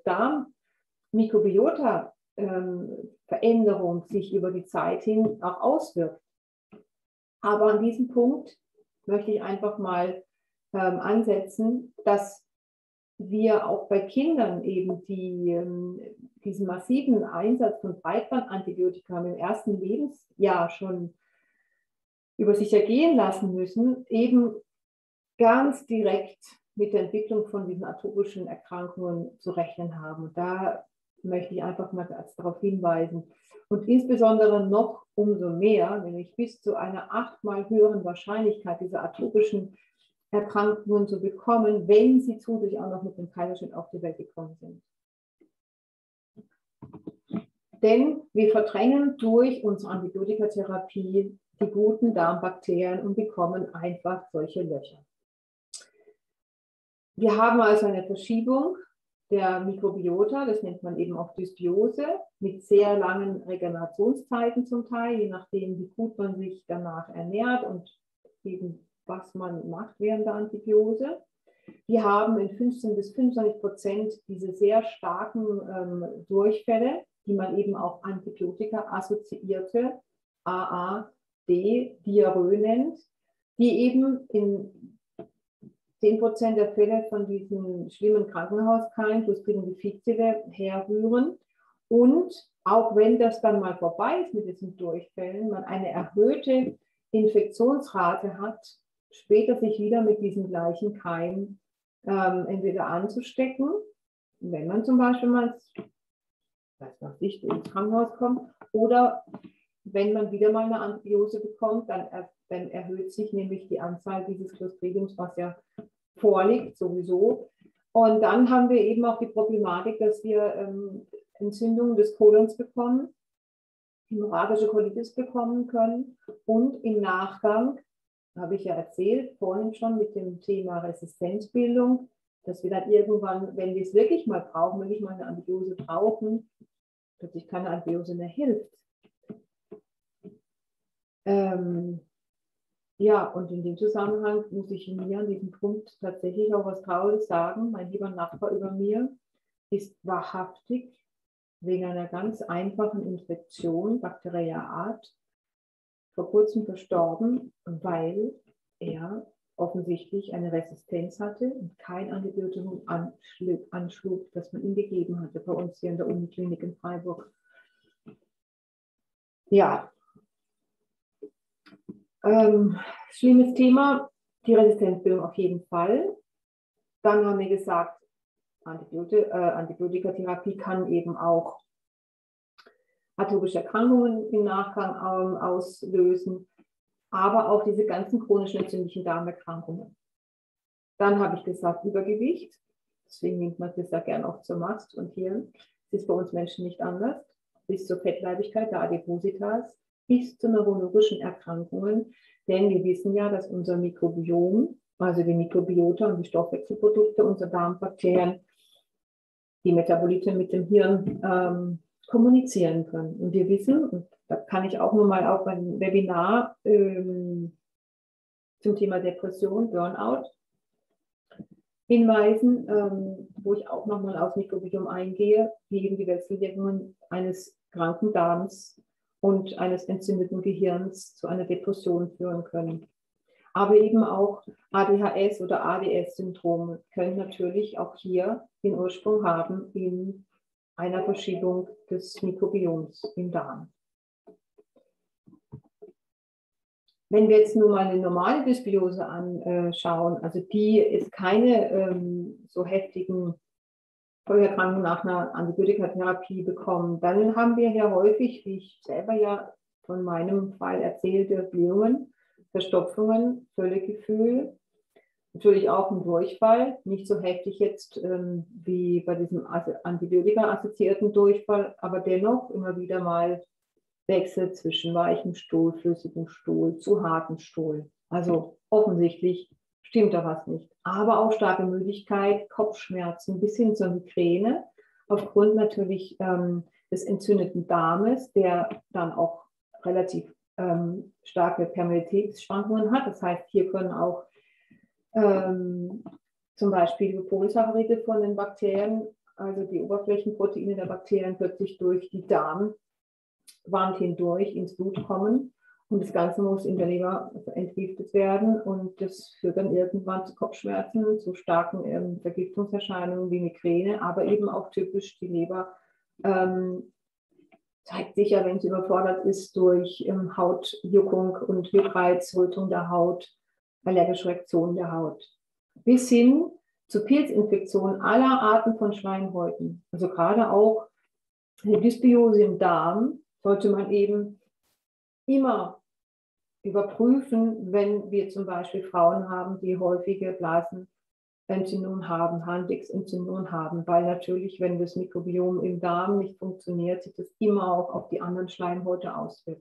Darmmikrobiota-Veränderung sich über die Zeit hin auch auswirkt. Aber an diesem Punkt möchte ich einfach mal ansetzen, dass wir auch bei Kindern eben diesen massiven Einsatz von Breitbandantibiotika im ersten Lebensjahr schon über sich ergehen lassen müssen, eben ganz direkt mit der Entwicklung von diesen atopischen Erkrankungen zu rechnen haben. Da möchte ich einfach mal darauf hinweisen. Und insbesondere noch umso mehr, nämlich bis zu einer 8-mal höheren Wahrscheinlichkeit dieser atopischen Erkrankungen zu bekommen, wenn sie zudem auch noch mit dem Kaiserschnitt auf die Welt gekommen sind. Denn wir verdrängen durch unsere Antibiotikatherapie die guten Darmbakterien und bekommen einfach solche Löcher. Wir haben also eine Verschiebung der Mikrobiota, das nennt man eben auch Dysbiose, mit sehr langen Regenerationszeiten zum Teil, je nachdem, wie gut man sich danach ernährt und eben was man macht während der Antibiose. Wir haben in 15 bis 25% diese sehr starken Durchfälle, die man eben auch Antibiotika-assoziierte AAD-Diarrhoe nennt, die eben in 10% der Fälle von diesen schlimmen Krankenhauskeimen, Clostridium difficile, herrühren. Und auch wenn das dann mal vorbei ist mit diesen Durchfällen, man eine erhöhte Infektionsrate hat, später sich wieder mit diesen gleichen Keimen entweder anzustecken, wenn man zum Beispiel mal ins Krankenhaus kommt, oder wenn man wieder mal eine Antibiose bekommt, dann erhöht sich nämlich die Anzahl dieses Clostridiums, was ja vorliegt sowieso. Und dann haben wir eben auch die Problematik, dass wir Entzündungen des Kolons bekommen, hämorrhagische Colitis bekommen können, und im Nachgang, habe ich ja erzählt, vorhin schon mit dem Thema Resistenzbildung, dass wir dann irgendwann, wenn wir es wirklich mal brauchen, wirklich mal eine Antibiose brauchen, plötzlich keine Antibiose mehr hilft. Ja, und in dem Zusammenhang muss ich mir an diesem Punkt tatsächlich auch was Trauriges sagen. Mein lieber Nachbar über mir ist wahrhaftig wegen einer ganz einfachen Infektion bakterieller Art vor kurzem verstorben, weil er offensichtlich eine Resistenz hatte und kein Antibiotikum anschlug, das man ihm gegeben hatte bei uns hier in der Uniklinik in Freiburg. Ja, schlimmes Thema, die Resistenzbildung auf jeden Fall. Dann haben wir gesagt, Antibiotikatherapie kann eben auch atopische Erkrankungen im Nachgang auslösen, aber auch diese ganzen chronischen entzündlichen Darmerkrankungen. Dann habe ich gesagt, Übergewicht. Deswegen nimmt man das ja gern auch zur Mast. Und hier ist es bei uns Menschen nicht anders. Bis zur Fettleibigkeit, der Adipositas, bis zu neurologischen Erkrankungen. Denn wir wissen ja, dass unser Mikrobiom, also die Mikrobiota und die Stoffwechselprodukte unserer Darmbakterien, die Metabolite mit dem Hirn kommunizieren können. Und wir wissen, und da kann ich auch nur mal auf ein Webinar zum Thema Depression, Burnout hinweisen, wo ich auch nochmal aufs Mikrobiom eingehe, wie eben die Wechselwirkungen eines kranken Darms und eines entzündeten Gehirns zu einer Depression führen können. Aber eben auch ADHS oder ADS-Syndrome können natürlich auch hier den Ursprung haben in einer Verschiebung des Mikrobioms im Darm. Wenn wir jetzt nur mal eine normale Dysbiose anschauen, also die ist keine so heftigen Folgeerkrankungen nach einer Antibiotikatherapie bekommen, dann haben wir ja häufig, wie ich selber ja von meinem Fall erzählte, Blähungen, Verstopfungen, Völlegefühl, natürlich auch ein Durchfall, nicht so heftig jetzt wie bei diesem Antibiotika-assoziierten Durchfall, aber dennoch immer wieder mal Wechsel zwischen weichem Stuhl, flüssigem Stuhl zu hartem Stuhl. Also offensichtlich stimmt da was nicht. Aber auch starke Müdigkeit, Kopfschmerzen bis hin zur Migräne, aufgrund natürlich des entzündeten Darmes, der dann auch relativ starke Permeabilitätsschwankungen hat. Das heißt, hier können auch zum Beispiel Polysacharide von den Bakterien, also die Oberflächenproteine der Bakterien, plötzlich durch die Darmwand hindurch ins Blut kommen. Und das Ganze muss in der Leber entgiftet werden. Und das führt dann irgendwann zu Kopfschmerzen, zu starken Vergiftungserscheinungen wie Migräne, aber eben auch typisch die Leber zeigt sich ja, wenn sie überfordert ist durch Hautjuckung und Juckreiz, Rötung der Haut, allergische Reaktionen der Haut. Bis hin zu Pilzinfektionen aller Arten von Schleimhäuten. Also gerade auch eine Dysbiose im Darm sollte man eben immer überprüfen, wenn wir zum Beispiel Frauen haben, die häufige Blasenentzündungen haben, Harnwegsentzündungen haben, weil natürlich, wenn das Mikrobiom im Darm nicht funktioniert, sich das immer auch auf die anderen Schleimhäute auswirkt.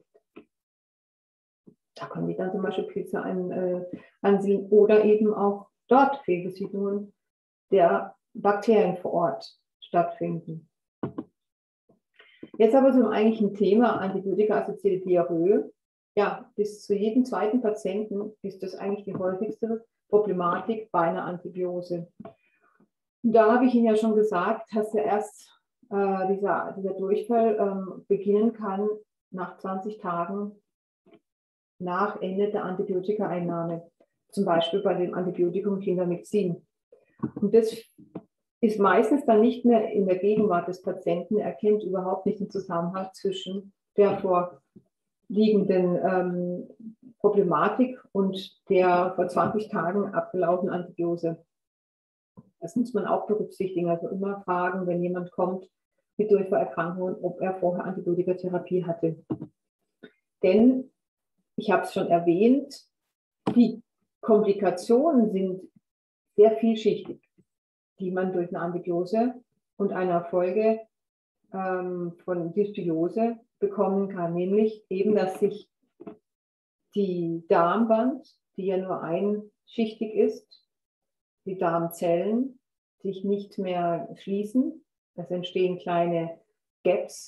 Da können die dann zum Beispiel Pilze ansiedeln oder eben auch dort Fehlbesiedlungen der Bakterien vor Ort stattfinden. Jetzt aber zum eigentlichen Thema Antibiotika-assoziierte Diarrhoe. Ja, bis zu jedem zweiten Patienten ist das eigentlich die häufigste Problematik bei einer Antibiose. Und da habe ich Ihnen ja schon gesagt, dass ja erst dieser Durchfall beginnen kann nach 20 Tagen nach Ende der Antibiotikaeinnahme, zum Beispiel bei dem Antibiotikum Clindamycin. Und das ist meistens dann nicht mehr in der Gegenwart des Patienten, er kennt überhaupt nicht den Zusammenhang zwischen der vorliegenden Problematik und der vor 20 Tagen abgelaufenen Antibiose. Das muss man auch berücksichtigen, also immer fragen, wenn jemand kommt mit Durchfallerkrankungen, ob er vorher Antibiotikatherapie hatte. Denn ich habe es schon erwähnt, die Komplikationen sind sehr vielschichtig, die man durch eine Antibiose und einer Folge von Dysbiose bekommen kann. Nämlich eben, dass sich die Darmwand, die ja nur einschichtig ist, die Darmzellen sich nicht mehr schließen. Es entstehen kleine Gaps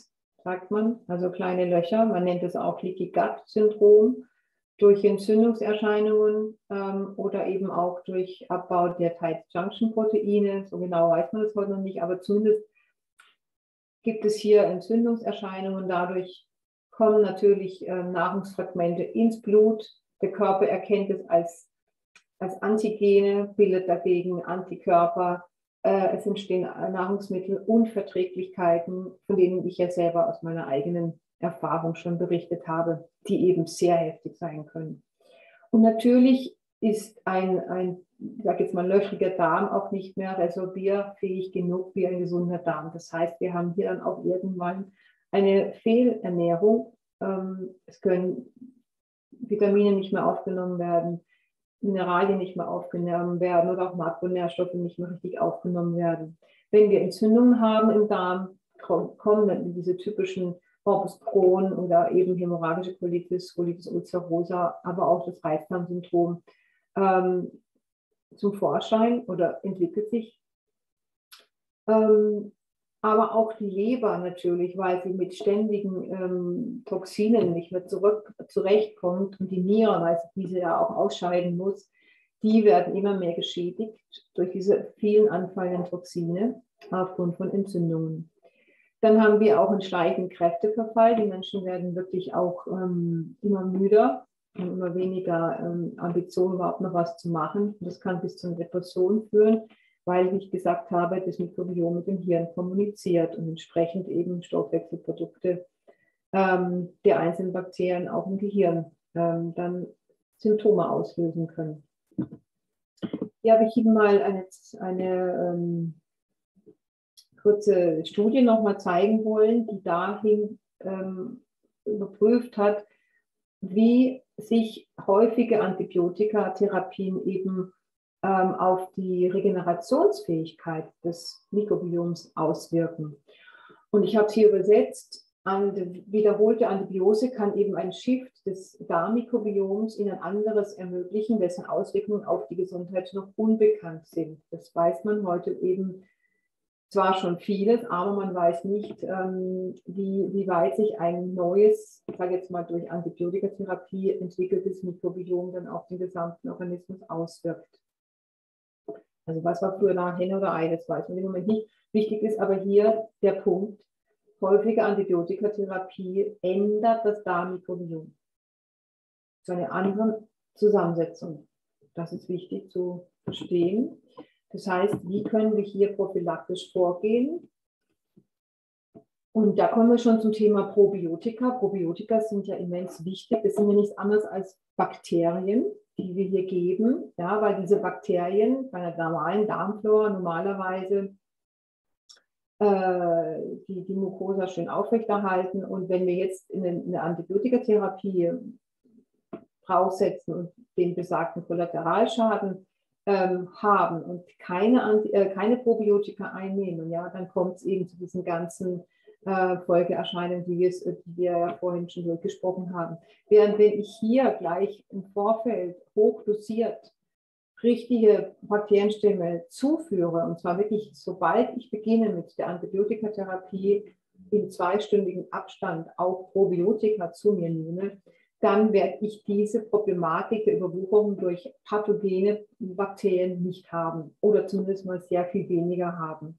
sagt man, also kleine Löcher. Man nennt es auch Leaky Gut Syndrom durch Entzündungserscheinungen oder eben auch durch Abbau der Tight Junction Proteine. So genau weiß man das heute noch nicht, aber zumindest gibt es hier Entzündungserscheinungen. Dadurch kommen natürlich Nahrungsfragmente ins Blut. Der Körper erkennt es als Antigene, bildet dagegen Antikörper. Es entstehen Nahrungsmittelunverträglichkeiten, von denen ich ja selber aus meiner eigenen Erfahrung schon berichtet habe, die eben sehr heftig sein können. Und natürlich ist ich sage jetzt mal, löchriger Darm auch nicht mehr resorbierfähig genug wie ein gesunder Darm. Das heißt, wir haben hier dann auch irgendwann eine Fehlernährung. Es können Vitamine nicht mehr aufgenommen werden, Mineralien nicht mehr aufgenommen werden oder auch Makronährstoffe nicht mehr richtig aufgenommen werden. Wenn wir Entzündungen haben im Darm, kommen dann diese typischen Morbus Crohn oder eben hämorrhagische Colitis, Colitis ulcerosa, aber auch das Reizdarmsyndrom zum Vorschein oder entwickelt sich. Aber auch die Leber natürlich, weil sie mit ständigen Toxinen nicht mehr zurechtkommt und die Niere, weil sie diese ja auch ausscheiden muss, die werden immer mehr geschädigt durch diese vielen anfallenden Toxine aufgrund von Entzündungen. Dann haben wir auch einen schleichenden Kräfteverfall. Die Menschen werden wirklich auch immer müder und immer weniger Ambition, überhaupt noch was zu machen. Das kann bis zu einer Depression führen, weil, wie ich gesagt habe, das Mikrobiom mit dem Hirn kommuniziert und entsprechend eben Stoffwechselprodukte der einzelnen Bakterien auch im Gehirn dann Symptome auslösen können. Hier habe ich Ihnen mal eine kurze Studie nochmal zeigen wollen, die dahin überprüft hat, wie sich häufige Antibiotikatherapien eben auf die Regenerationsfähigkeit des Mikrobioms auswirken. Und ich habe es hier übersetzt, wiederholte Antibiose kann eben ein Shift des Darmmikrobioms in ein anderes ermöglichen, dessen Auswirkungen auf die Gesundheit noch unbekannt sind. Das weiß man heute eben zwar schon vieles, aber man weiß nicht, wie weit sich ein neues, ich sage jetzt mal durch Antibiotikatherapie entwickeltes Mikrobiom dann auf den gesamten Organismus auswirkt. Also was war früher nach Henne oder Ei, das weiß man im Moment nicht. Wichtig ist aber hier der Punkt, häufige Antibiotikatherapie ändert das Darmmikrobiom zu einer anderen Zusammensetzung. Das ist wichtig zu verstehen. Das heißt, wie können wir hier prophylaktisch vorgehen? Und da kommen wir schon zum Thema Probiotika. Probiotika sind ja immens wichtig. Das sind ja nichts anderes als Bakterien, die wir hier geben, ja, weil diese Bakterien bei einer normalen Darmflora normalerweise die Mucosa schön aufrechterhalten. Und wenn wir jetzt in eine Antibiotikatherapie draufsetzen und den besagten Kollateralschaden haben und keine Probiotika einnehmen, ja, dann kommt es eben zu diesen ganzen Folgeerscheinungen, die wir ja vorhin schon durchgesprochen haben. Während wenn ich hier gleich im Vorfeld hochdosiert richtige Bakterienstämme zuführe, und zwar wirklich, sobald ich beginne mit der Antibiotikatherapie, im 2-stündigen Abstand auch Probiotika zu mir nehme, dann werde ich diese Problematik der Überwucherung durch pathogene Bakterien nicht haben oder zumindest mal sehr viel weniger haben.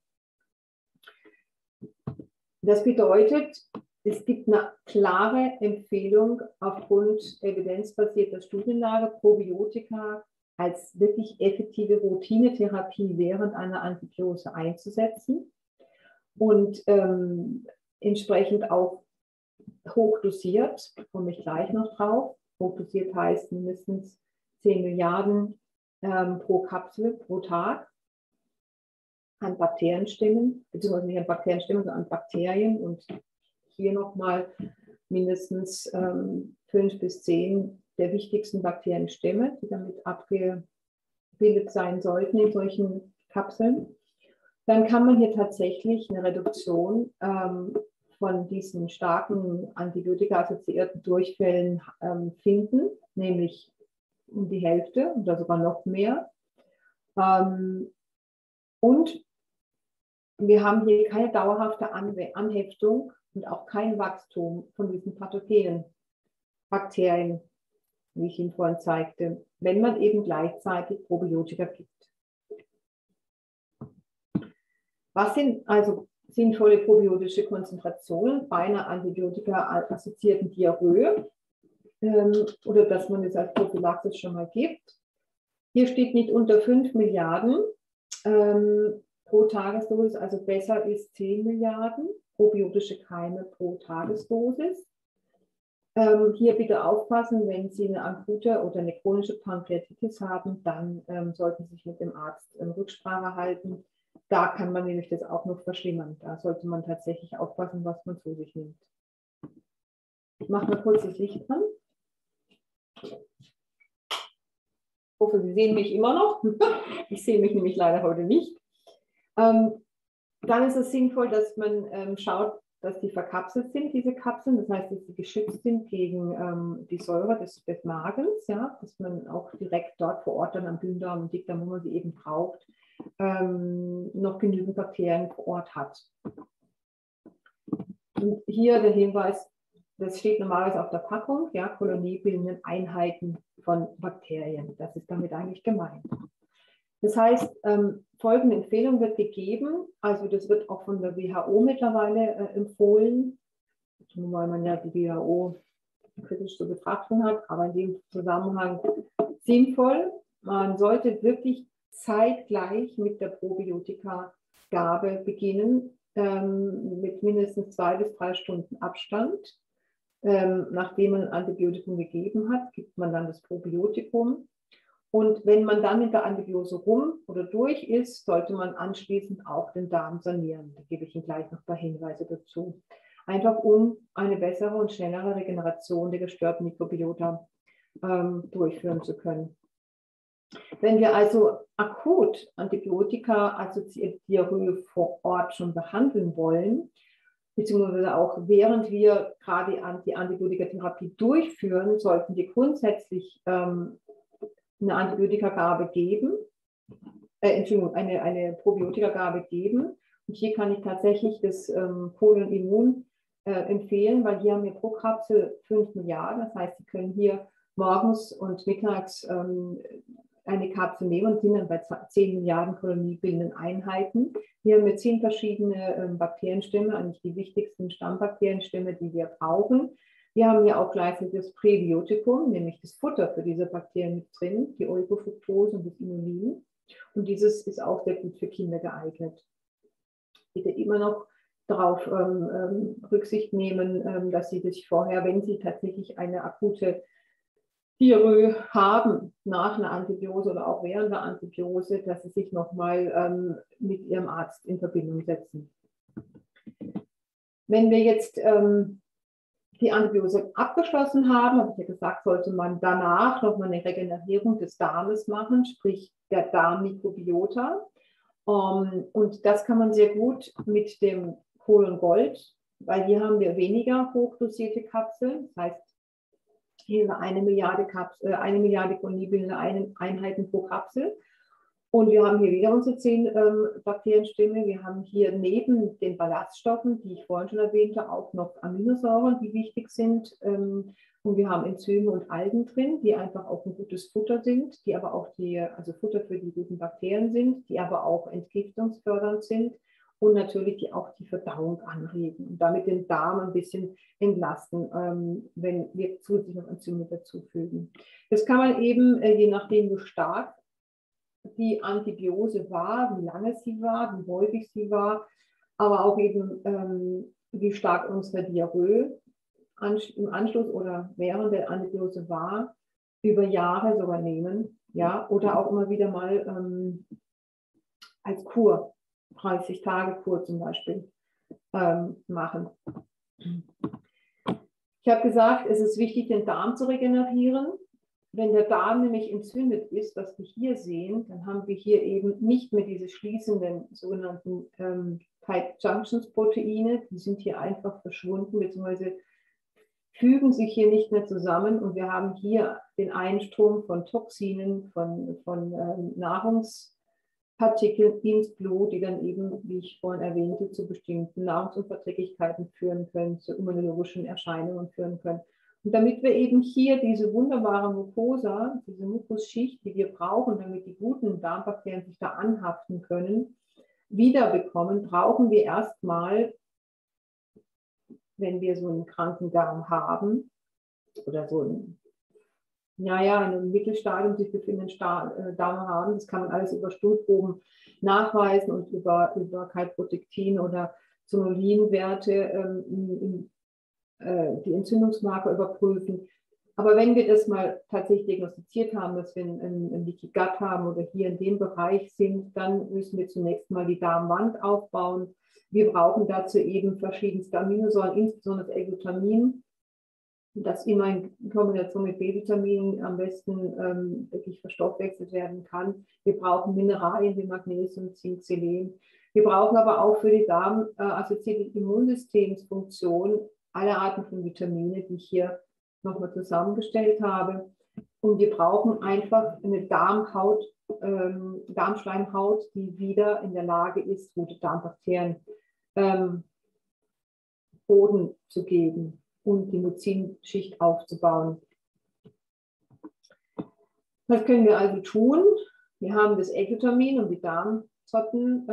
Das bedeutet, es gibt eine klare Empfehlung aufgrund evidenzbasierter Studienlage, Probiotika als wirklich effektive Routinetherapie während einer Antibiose einzusetzen und entsprechend auch hochdosiert, komme ich gleich noch drauf. Hochdosiert heißt mindestens 10 Milliarden pro Kapsel pro Tag an Bakterienstämmen, beziehungsweise nicht an Bakterienstämmen, sondern an Bakterien und hier nochmal mindestens 5 bis 10 der wichtigsten Bakterienstämme, die damit abgebildet sein sollten in solchen Kapseln. Dann kann man hier tatsächlich eine Reduktion von diesen starken antibiotika-assoziierten Durchfällen finden, nämlich um die Hälfte oder sogar noch mehr. Und wir haben hier keine dauerhafte Anheftung und auch kein Wachstum von diesen pathogenen Bakterien, wie ich Ihnen vorhin zeigte, wenn man eben gleichzeitig Probiotika gibt. Was sind also sinnvolle probiotische Konzentrationen bei einer antibiotika-assoziierten Diarrhoe oder dass man es als Prophylaxis schon mal gibt? Hier steht nicht unter 5 Milliarden pro Tagesdosis, also besser ist 10 Milliarden probiotische Keime pro Tagesdosis. Hier bitte aufpassen, wenn Sie eine akute oder eine chronische Pankreatitis haben, dann sollten Sie sich mit dem Arzt Rücksprache halten. Da kann man nämlich das auch noch verschlimmern. Da sollte man tatsächlich aufpassen, was man zu sich nimmt. Ich mache mal kurz das Licht an. Ich hoffe, Sie sehen mich immer noch. Ich sehe mich nämlich leider heute nicht. Dann ist es sinnvoll, dass man schaut, dass die verkapselt sind, diese Kapseln. Das heißt, dass sie geschützt sind gegen die Säure des Magens, ja? Dass man auch direkt dort vor Ort dann am Dünndarm und Dickdarm, wo man sie eben braucht, noch genügend Bakterien vor Ort hat. Und hier der Hinweis, das steht normalerweise auf der Packung, ja, koloniebildenden Einheiten von Bakterien. Das ist damit eigentlich gemeint. Das heißt, folgende Empfehlung wird gegeben, also das wird auch von der WHO mittlerweile empfohlen, weil man ja die WHO kritisch zu betrachten hat, aber in dem Zusammenhang sinnvoll. Man sollte wirklich zeitgleich mit der Probiotika-Gabe beginnen, mit mindestens 2 bis 3 Stunden Abstand. Nachdem man ein Antibiotikum gegeben hat, gibt man dann das Probiotikum. Und wenn man dann mit der Antibiose rum oder durch ist, sollte man anschließend auch den Darm sanieren. Da gebe ich Ihnen gleich noch ein paar Hinweise dazu. Einfach um eine bessere und schnellere Regeneration der gestörten Mikrobiota durchführen zu können. Wenn wir also akut Antibiotika-assoziierte Diarrhoe vor Ort schon behandeln wollen, beziehungsweise auch während wir gerade die Antibiotikatherapie durchführen, sollten wir grundsätzlich eine Antibiotikagabe geben, Entschuldigung, eine Probiotikagabe geben. Und hier kann ich tatsächlich das Colon-Immun empfehlen, weil hier haben wir pro Kapsel 5 Milliarden. Das heißt, Sie können hier morgens und mittags eine Kapsel nehmen und sind dann bei 10 Milliarden koloniebildenden Einheiten. Hier haben wir 10 verschiedene Bakterienstämme, eigentlich die wichtigsten Stammbakterienstämme, die wir brauchen. Wir haben hier auch gleichzeitig das Präbiotikum, nämlich das Futter für diese Bakterien mit drin, die Eugofructose und das Inulin. Und dieses ist auch sehr gut für Kinder geeignet. Bitte immer noch darauf Rücksicht nehmen, dass Sie sich vorher, wenn Sie tatsächlich eine akute Diarrhoe haben, nach einer Antibiose oder auch während der Antibiose, dass Sie sich nochmal mit Ihrem Arzt in Verbindung setzen. Wenn wir jetzt die Antibiose abgeschlossen haben, habe ich ja gesagt, sollte man danach nochmal eine Regenerierung des Darmes machen, sprich der Darmmikrobiota. Und das kann man sehr gut mit dem Colon Gold, weil hier haben wir weniger hochdosierte Kapseln. Das heißt, hier 1 Milliarde koloniebildende Einheiten pro Kapsel. Und wir haben hier wieder unsere 10 Bakterienstämme. Wir haben hier neben den Ballaststoffen, die ich vorhin schon erwähnte, auch noch Aminosäuren, die wichtig sind. Und wir haben Enzyme und Algen drin, die einfach auch ein gutes Futter sind, die aber auch also Futter für die guten Bakterien sind, die aber auch entgiftungsfördernd sind und natürlich die auch die Verdauung anregen und damit den Darm ein bisschen entlasten, wenn wir zusätzlich noch Enzyme dazufügen. Das kann man eben, je nachdem wie stark die Antibiose war, wie lange sie war, wie häufig sie war, aber auch eben, wie stark unsere Diarrhoe im Anschluss oder während der Antibiose war, über Jahre sogar nehmen, ja, oder auch immer wieder mal als Kur, 30-Tage-Kur zum Beispiel, machen. Ich habe gesagt, es ist wichtig, den Darm zu regenerieren. Wenn der Darm nämlich entzündet ist, was wir hier sehen, dann haben wir hier eben nicht mehr diese schließenden sogenannten Tight Junctions Proteine, die sind hier einfach verschwunden, beziehungsweise fügen sich hier nicht mehr zusammen und wir haben hier den Einstrom von Toxinen, von Partikel ins Blut, die dann eben, wie ich vorhin erwähnte, zu bestimmten Nahrungsunverträglichkeiten führen können, zu immunologischen Erscheinungen führen können. Und damit wir eben hier diese wunderbare Mucosa, diese Mukusschicht, die wir brauchen, damit die guten Darmbakterien sich da anhaften können, wiederbekommen, brauchen wir erstmal, wenn wir so einen kranken Darm haben oder so ein, naja, in einem Mittelstadium sich befindenden Darm haben, das kann man alles über Stuhlproben nachweisen und über Calprotectin oder Zonulinwerte die Entzündungsmarker überprüfen. Aber wenn wir das mal tatsächlich diagnostiziert haben, dass wir ein Leaky Gut haben oder hier in dem Bereich sind, dann müssen wir zunächst mal die Darmwand aufbauen. Wir brauchen dazu eben verschiedenste Aminosäuren, insbesondere das L-Glutamin, das immer in Kombination mit B-Vitaminen am besten wirklich verstoffwechselt werden kann. Wir brauchen Mineralien wie Magnesium, Zink, Selen. Wir brauchen aber auch für die darmassoziierte Immunsystemsfunktion alle Arten von Vitamine, die ich hier nochmal zusammengestellt habe. Und wir brauchen einfach eine Darmschleimhaut, die wieder in der Lage ist, gute Darmbakterien Boden zu geben und die Mucinschicht aufzubauen. Was können wir also tun? Wir haben das L-Glutamin und die Darmzotten,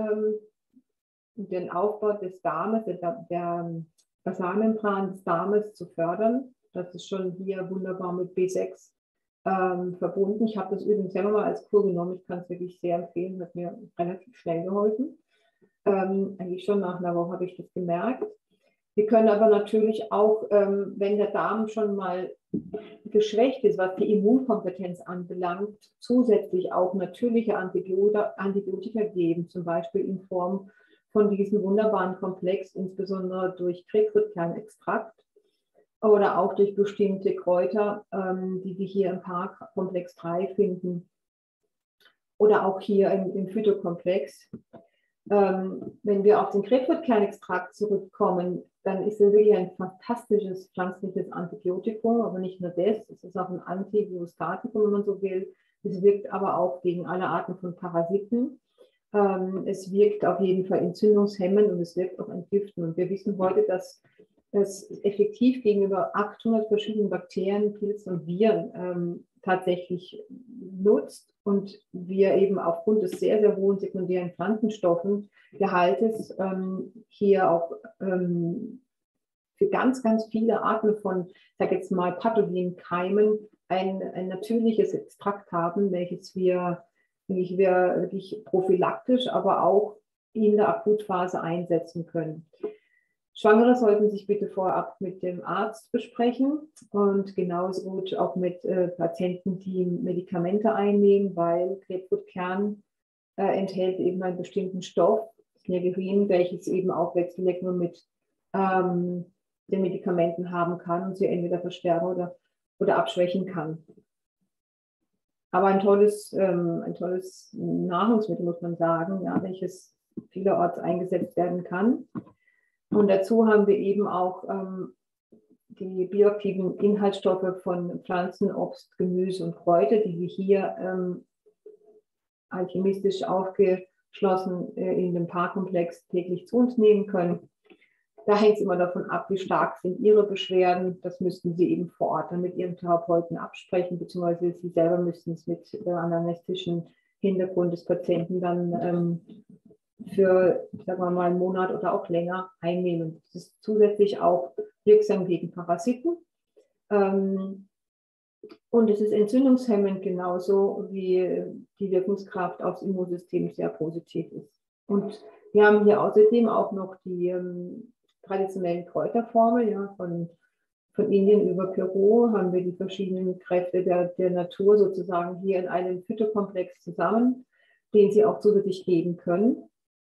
den Aufbau des Darmes, der Basalmembran des Darmes zu fördern. Das ist schon hier wunderbar mit B6 verbunden. Ich habe das übrigens selber mal als Kur genommen. Ich kann es wirklich sehr empfehlen, hat mir relativ schnell geholfen. Eigentlich schon nach einer Woche habe ich das gemerkt. Wir können aber natürlich auch, wenn der Darm schon mal geschwächt ist, was die Immunkompetenz anbelangt, zusätzlich auch natürliche Antibiotika geben, zum Beispiel in Form von diesem wunderbaren Komplex, insbesondere durch Grapefruitkernextrakt oder auch durch bestimmte Kräuter, die wir hier im Parkkomplex 3 finden oder auch hier im Phytokomplex. Wenn wir auf den Grapefruitkernextrakt zurückkommen, dann ist es wirklich ein fantastisches pflanzliches Antibiotikum, aber nicht nur das, es ist auch ein Antivirostatikum, wenn man so will. Es wirkt aber auch gegen alle Arten von Parasiten. Es wirkt auf jeden Fall entzündungshemmend und es wirkt auch entgiftend. Und wir wissen heute, dass es effektiv gegenüber 800 verschiedenen Bakterien, Pilzen und Viren tatsächlich nutzt und wir eben aufgrund des sehr, sehr hohen sekundären Pflanzenstoffen Gehaltes hier auch für ganz, ganz viele Arten von, ich sage jetzt mal, pathogenen Keimen ein natürliches Extrakt haben, welches wir wirklich prophylaktisch, aber auch in der Akutphase einsetzen können. Schwangere sollten sich bitte vorab mit dem Arzt besprechen und genauso gut auch mit Patienten, die Medikamente einnehmen, weil Grapefruitkern enthält eben einen bestimmten Stoff, Snergerin, welches eben auch Wechselwirkungen mit den Medikamenten haben kann und sie entweder verstärken oder abschwächen kann. Aber ein tolles Nahrungsmittel, muss man sagen, ja, welches vielerorts eingesetzt werden kann. Und dazu haben wir eben auch die bioaktiven Inhaltsstoffe von Pflanzen, Obst, Gemüse und Kräuter, die wir hier alchemistisch aufgeschlossen in dem Paarkomplex täglich zu uns nehmen können. Da hängt es immer davon ab, wie stark sind Ihre Beschwerden. Das müssten Sie eben vor Ort dann mit Ihrem Therapeuten absprechen, beziehungsweise Sie selber müssten es mit dem anamnestischen Hintergrund des Patienten dann für, sagen wir mal, einen Monat oder auch länger einnehmen. Das ist zusätzlich auch wirksam gegen Parasiten. Und es ist entzündungshemmend genauso, wie die Wirkungskraft aufs Immunsystem sehr positiv ist. Und wir haben hier außerdem auch noch die traditionellen Kräuterformeln, ja, von Indien über Peru haben wir die verschiedenen Kräfte der Natur sozusagen hier in einem Phytokomplex zusammen, den sie auch zusätzlich geben können.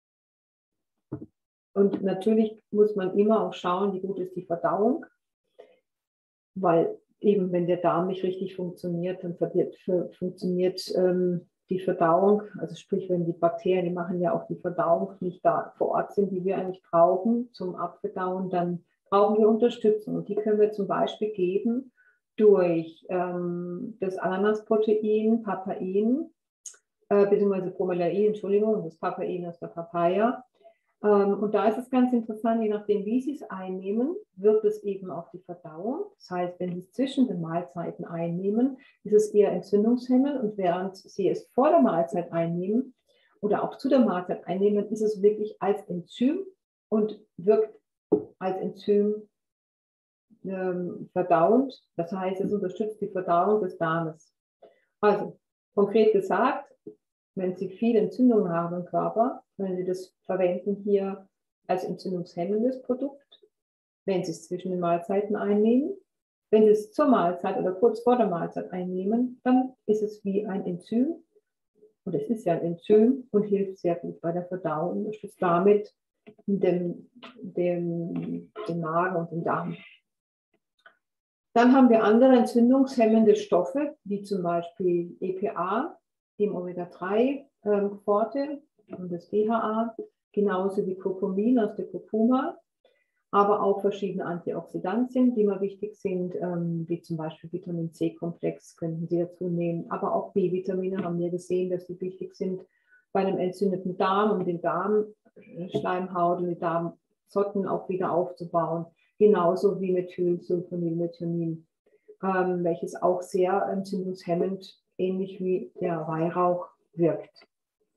Und natürlich muss man immer auch schauen, wie gut ist die Verdauung, weil eben wenn der Darm nicht richtig funktioniert, dann funktioniert die Verdauung, also sprich, wenn die Bakterien, die machen ja auch die Verdauung, nicht da vor Ort sind, die wir eigentlich brauchen zum Abverdauen, dann brauchen wir Unterstützung. Und die können wir zum Beispiel geben durch das Ananasprotein, Papain, beziehungsweise Bromelain, Entschuldigung, das Papain aus der Papaya. Und da ist es ganz interessant, je nachdem, wie Sie es einnehmen, wirkt es eben auf die Verdauung. Das heißt, wenn Sie es zwischen den Mahlzeiten einnehmen, ist es eher entzündungshemmend, und während Sie es vor der Mahlzeit einnehmen oder auch zu der Mahlzeit einnehmen, ist es wirklich als Enzym und wirkt als Enzym verdauend. Das heißt, es unterstützt die Verdauung des Darmes. Also, konkret gesagt, wenn Sie viel Entzündung haben im Körper, können Sie das verwenden hier als entzündungshemmendes Produkt, wenn Sie es zwischen den Mahlzeiten einnehmen. Wenn Sie es zur Mahlzeit oder kurz vor der Mahlzeit einnehmen, dann ist es wie ein Enzym. Und es ist ja ein Enzym und hilft sehr gut bei der Verdauung, unterstützt damit den Magen und den Darm. Dann haben wir andere entzündungshemmende Stoffe, wie zum Beispiel EPA, dem Omega-3-Pforte und das DHA, genauso wie Curcumin aus der Kurkuma, aber auch verschiedene Antioxidantien, die immer wichtig sind, wie zum Beispiel Vitamin C-Komplex könnten Sie dazu nehmen, aber auch B-Vitamine haben wir gesehen, dass sie wichtig sind bei einem entzündeten Darm, um den Darmschleimhaut und die Darmzotten auch wieder aufzubauen. Genauso wie Methylsulfonylmethylamin, welches auch sehr entzündungshemmend, ähnlich wie der Weihrauch, wirkt.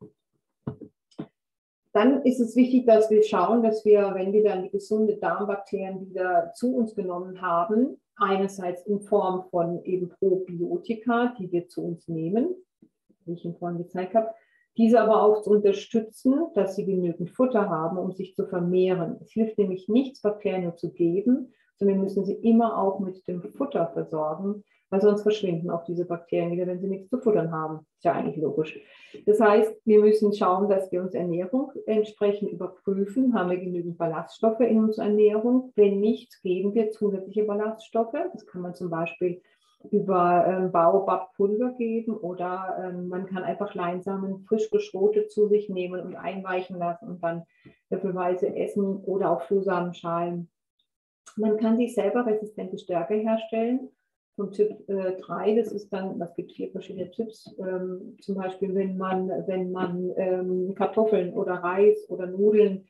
Dann ist es wichtig, dass wir schauen, dass wir, wenn wir dann die gesunden Darmbakterien wieder zu uns genommen haben, einerseits in Form von eben Probiotika, die wir zu uns nehmen, wie ich Ihnen vorhin gezeigt habe, diese aber auch zu unterstützen, dass sie genügend Futter haben, um sich zu vermehren. Es hilft nämlich nichts, Bakterien nur zu geben, sondern wir müssen sie immer auch mit dem Futter versorgen, weil sonst verschwinden auch diese Bakterien wieder, wenn sie nichts zu futtern haben. Ist ja eigentlich logisch. Das heißt, wir müssen schauen, dass wir unsere Ernährung entsprechend überprüfen. Haben wir genügend Ballaststoffe in unserer Ernährung? Wenn nicht, geben wir zusätzliche Ballaststoffe. Das kann man zum Beispiel über Baobabpulver geben, oder man kann einfach Leinsamen frisch geschrotet zu sich nehmen und einweichen lassen und dann löffelweise essen, oder auch Flohsamenschalen. Man kann sich selber resistente Stärke herstellen. Vom Typ 3, das ist dann, es gibt 4 verschiedene Typs, zum Beispiel wenn man Kartoffeln oder Reis oder Nudeln,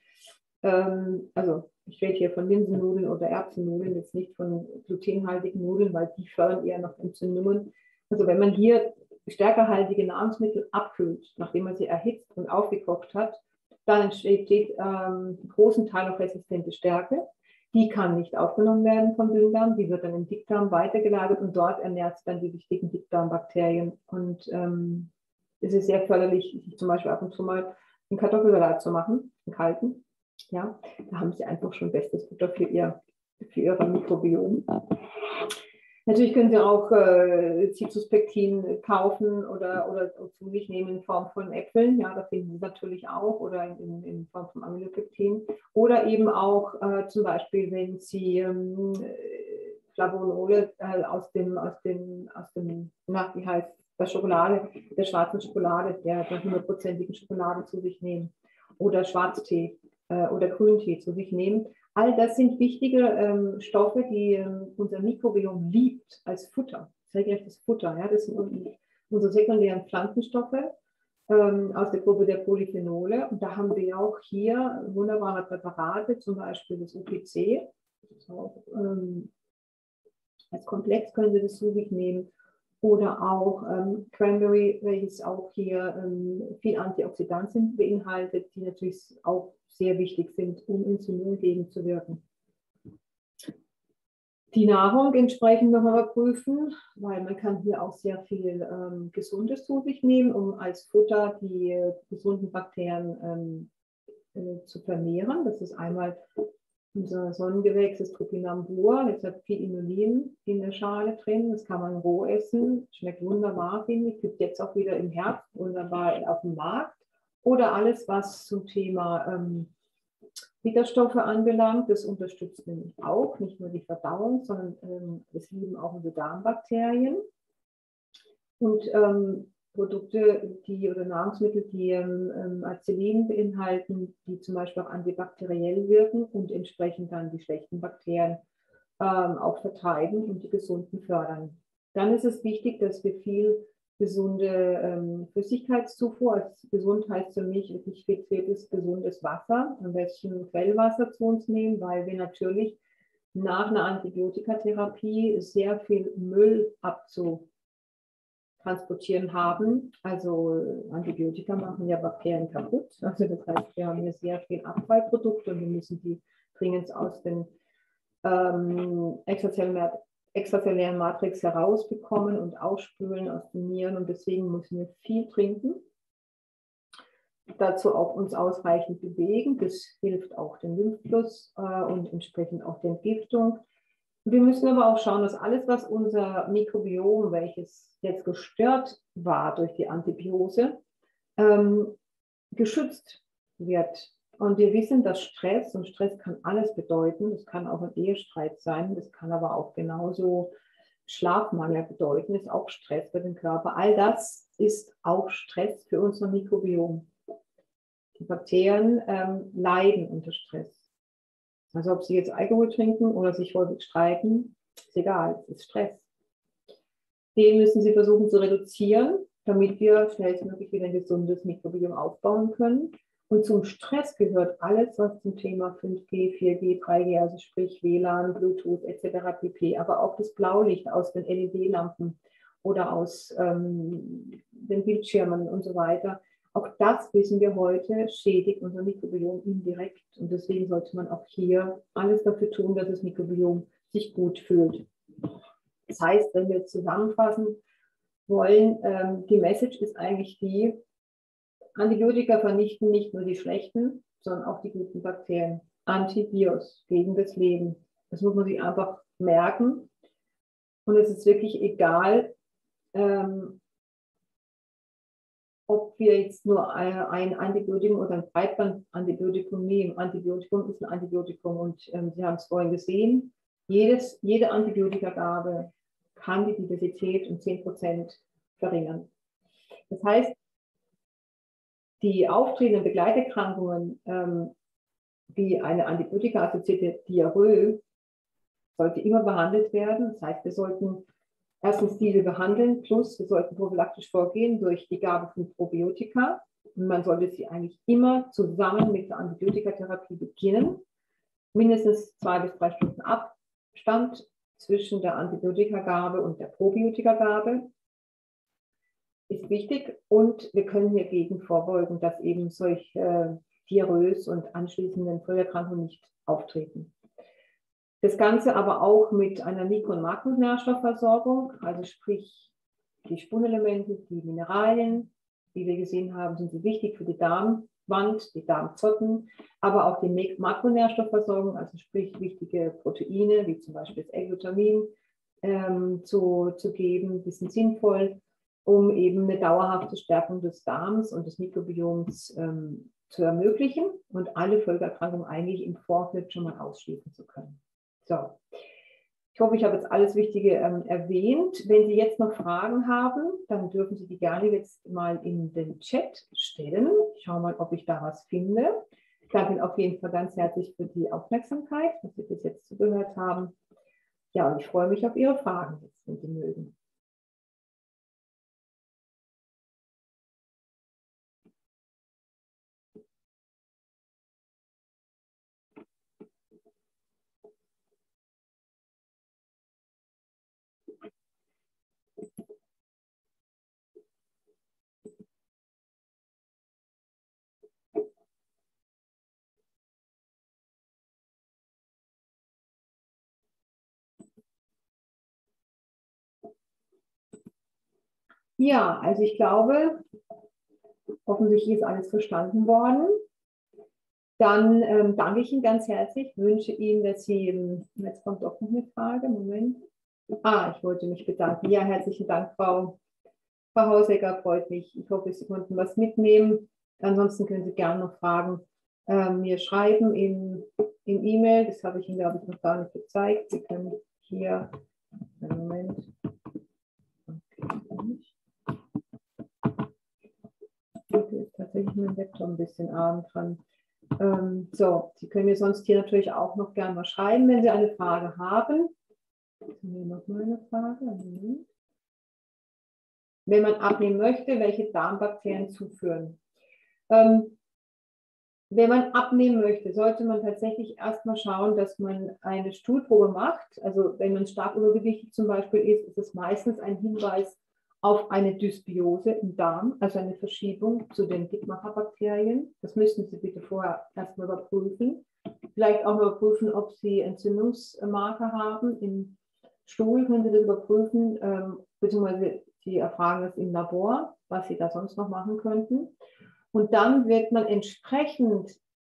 also ich rede hier von Linsennudeln oder Erbsennudeln, jetzt nicht von glutenhaltigen Nudeln, weil die fördern eher noch Entzündungen. Also wenn man hier stärkehaltige Nahrungsmittel abkühlt, nachdem man sie erhitzt und aufgekocht hat, dann entsteht einen großen Teil auch resistente Stärke. Die kann nicht aufgenommen werden vom Dünndarm, die wird dann im Dickdarm weitergeleitet und dort ernährt es dann die wichtigen Dickdarmbakterien. Und es ist sehr förderlich, sich zum Beispiel ab und zu mal einen Kartoffelsalat zu machen, einen kalten. Ja, da haben Sie einfach schon bestes Futter für Ihr Mikrobiom. Natürlich können Sie auch Citrospektin kaufen oder zu sich nehmen in Form von Äpfeln. Ja, das finden Sie natürlich auch, oder in Form von Amylopektin. Oder eben auch zum Beispiel, wenn Sie Flavonole aus dem, wie heißt der Schokolade, der schwarzen Schokolade, der 100%igen Schokolade zu sich nehmen. Oder Schwarztee oder Grüntee zu sich nehmen. All das sind wichtige Stoffe, die unser Mikrobiom liebt als Futter, regelrechtes Futter. Ja? Das sind unsere sekundären Pflanzenstoffe aus der Gruppe der Polyphenole. Und da haben wir auch hier wunderbare Präparate, zum Beispiel das UPC. Auch, als Komplex können Sie das zu sich nehmen. Oder auch Cranberry, welches auch hier viel Antioxidantien beinhaltet, die natürlich auch sehr wichtig sind, um Entzündungen entgegenzuwirken. Die Nahrung entsprechend nochmal überprüfen, weil man kann hier auch sehr viel Gesundes zu sich nehmen, um als Futter die gesunden Bakterien zu vermehren. Das ist einmal unser Sonnengewächs, das Topinambur. Jetzt hat viel Inulin in der Schale drin. Das kann man roh essen. Schmeckt wunderbar, finde ich. Gibt jetzt auch wieder im Herbst wunderbar auf dem Markt. Oder alles, was zum Thema Bitterstoffe anbelangt. Das unterstützt nämlich auch nicht nur die Verdauung, sondern das lieben auch unsere Darmbakterien. Und Produkte, oder Nahrungsmittel, die Acetylin beinhalten, die zum Beispiel auch antibakteriell wirken und entsprechend dann die schlechten Bakterien auch vertreiben und die gesunden fördern. Dann ist es wichtig, dass wir viel gesunde Flüssigkeitszufuhr. Also gesund heißt für mich wirklich filtriertes, gesundes Wasser. Am besten Quellwasser zu uns nehmen, weil wir natürlich nach einer Antibiotikatherapie sehr viel Müll abzutransportieren haben. Also Antibiotika machen ja Bakterien kaputt. Also das heißt, wir haben hier sehr viel Abfallprodukte und wir müssen die dringend aus den extrazellulären Matrix herausbekommen und ausspülen aus den Nieren. Und deswegen müssen wir viel trinken. Dazu auch uns ausreichend bewegen. Das hilft auch dem Lymphfluss und entsprechend auch der Entgiftung. Wir müssen aber auch schauen, dass alles, was unser Mikrobiom, welches jetzt gestört war durch die Antibiose, geschützt wird. Und wir wissen, dass Stress, und Stress kann alles bedeuten, das kann auch ein Ehestreit sein, das kann aber auch genauso Schlafmangel bedeuten, ist auch Stress für den Körper. All das ist auch Stress für unser Mikrobiom. Die Bakterien leiden unter Stress. Also ob sie jetzt Alkohol trinken oder sich häufig streiten, ist egal, es ist Stress. Den müssen sie versuchen zu reduzieren, damit wir schnellstmöglich wieder ein gesundes Mikrobiom aufbauen können. Und zum Stress gehört alles, was zum Thema 5G, 4G, 3G, also sprich WLAN, Bluetooth etc. pp., aber auch das Blaulicht aus den LED-Lampen oder aus den Bildschirmen und so weiter. Auch das, wissen wir heute, schädigt unser Mikrobiom indirekt. Und deswegen sollte man auch hier alles dafür tun, dass das Mikrobiom sich gut fühlt. Das heißt, wenn wir jetzt zusammenfassen wollen, die Message ist eigentlich die, Antibiotika vernichten nicht nur die schlechten, sondern auch die guten Bakterien. Antibios gegen das Leben. Das muss man sich einfach merken. Und es ist wirklich egal, ob wir jetzt nur ein Antibiotikum oder ein Breitbandantibiotikum nehmen. Antibiotikum ist ein Antibiotikum und Sie haben es vorhin gesehen, jede Antibiotikagabe kann die Diversität um 10% verringern. Das heißt, die auftretenden Begleiterkrankungen wie eine antibiotika-assoziierte Diarrhoe sollte immer behandelt werden. Das heißt, wir sollten erstens diese behandeln, plus wir sollten prophylaktisch vorgehen durch die Gabe von Probiotika. Und man sollte sie eigentlich immer zusammen mit der Antibiotikatherapie beginnen. Mindestens 2 bis 3 Stunden Abstand zwischen der Antibiotikagabe und der Probiotikagabe ist wichtig. Und wir können hiergegen vorbeugen, dass eben solche Diarrhoes und anschließenden Folgeerkrankungen nicht auftreten. Das Ganze aber auch mit einer Mikro- und Makronährstoffversorgung, also sprich die Spurenelemente, die Mineralien, wie wir gesehen haben, sind sie wichtig für die Darmwand, die Darmzotten, aber auch die Makronährstoffversorgung, also sprich wichtige Proteine, wie zum Beispiel das L-Glutamin, zu geben, die sind sinnvoll, um eben eine dauerhafte Stärkung des Darms und des Mikrobioms zu ermöglichen und alle Folgeerkrankungen eigentlich im Vorfeld schon mal ausschließen zu können. So, ich hoffe, ich habe jetzt alles Wichtige erwähnt. Wenn Sie jetzt noch Fragen haben, dann dürfen Sie die gerne jetzt mal in den Chat stellen. Ich schaue mal, ob ich da was finde. Ich danke Ihnen auf jeden Fall ganz herzlich für die Aufmerksamkeit, dass Sie bis jetzt zugehört haben. Ja, und ich freue mich auf Ihre Fragen jetzt, wenn Sie mögen. Ja, also ich glaube, offensichtlich ist alles verstanden worden. Dann danke ich Ihnen ganz herzlich, wünsche Ihnen, dass Sie, jetzt kommt doch noch eine Frage, Moment. Ich wollte mich bedanken. Ja, herzlichen Dank, Frau Hausegger, freut mich. Ich hoffe, Sie konnten was mitnehmen. Ansonsten können Sie gerne noch Fragen mir schreiben in E-Mail. Das habe ich Ihnen, glaube ich, noch gar nicht gezeigt. Sie können hier, Moment. Okay, ist tatsächlich mein Laptop ein bisschen arm dran. So, Sie können mir sonst hier natürlich auch noch gerne mal schreiben, wenn Sie eine Frage haben. Jetzt haben wir noch mal eine Frage. Moment. wenn man abnehmen möchte, welche Darmbakterien zuführen. Wenn man abnehmen möchte, sollte man tatsächlich erstmal schauen, dass man eine Stuhlprobe macht. Also wenn man stark übergewichtig zum Beispiel ist es meistens ein Hinweis auf eine Dysbiose im Darm, also eine Verschiebung zu den Dickmacherbakterien. Das müssen Sie bitte vorher erstmal überprüfen. Vielleicht auch mal überprüfen, ob Sie Entzündungsmarker haben. Im Stuhl können Sie das überprüfen, beziehungsweise Sie erfragen es im Labor, was Sie da sonst noch machen könnten. Und dann wird man entsprechend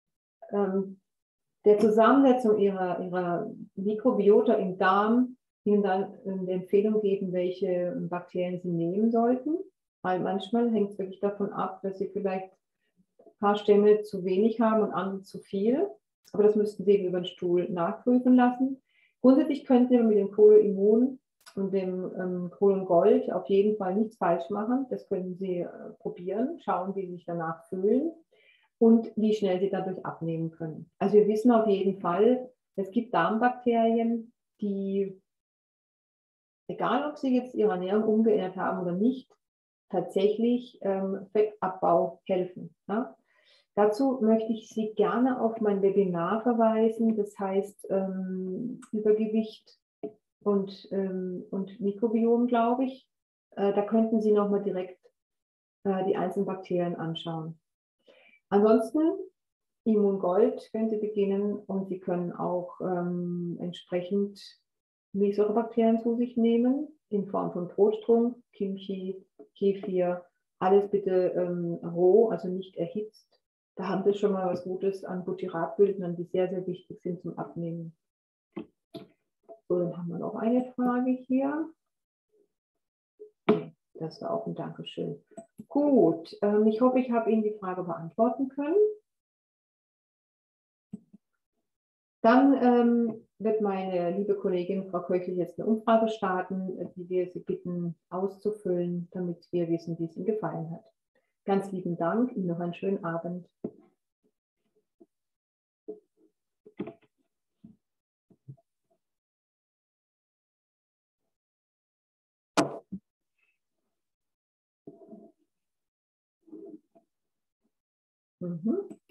der Zusammensetzung ihrer Mikrobiota im Darm Ihnen dann eine Empfehlung geben, welche Bakterien Sie nehmen sollten. Weil manchmal hängt es wirklich davon ab, dass Sie vielleicht ein paar Stämme zu wenig haben und andere zu viel. Aber das müssten Sie eben über den Stuhl nachprüfen lassen. Grundsätzlich können Sie mit dem Choloimmun und dem Cholon Gold auf jeden Fall nichts falsch machen. Das können Sie probieren, schauen, wie Sie sich danach fühlen und wie schnell Sie dadurch abnehmen können. Also wir wissen auf jeden Fall, es gibt Darmbakterien, die, egal ob Sie jetzt Ihre Ernährung umgeändert haben oder nicht, tatsächlich Fettabbau helfen. Ja? Dazu möchte ich Sie gerne auf mein Webinar verweisen, das heißt Übergewicht und Mikrobiom, glaube ich. Da könnten Sie nochmal direkt die einzelnen Bakterien anschauen. Ansonsten Immungold können Sie beginnen und Sie können auch entsprechend Milchsäurebakterien zu sich nehmen in Form von Brotstrunk, Kimchi, Kefir, alles bitte roh, also nicht erhitzt. Da haben Sie schon mal was Gutes an Butyratbildern, die sehr, sehr wichtig sind zum Abnehmen. So, dann haben wir noch eine Frage hier. Das war auch ein Dankeschön. Gut, ich hoffe, ich habe Ihnen die Frage beantworten können. Dann wird meine liebe Kollegin Frau Köchel jetzt eine Umfrage starten, die wir Sie bitten auszufüllen, damit wir wissen, wie es Ihnen gefallen hat. Ganz lieben Dank, Ihnen noch einen schönen Abend. Mhm.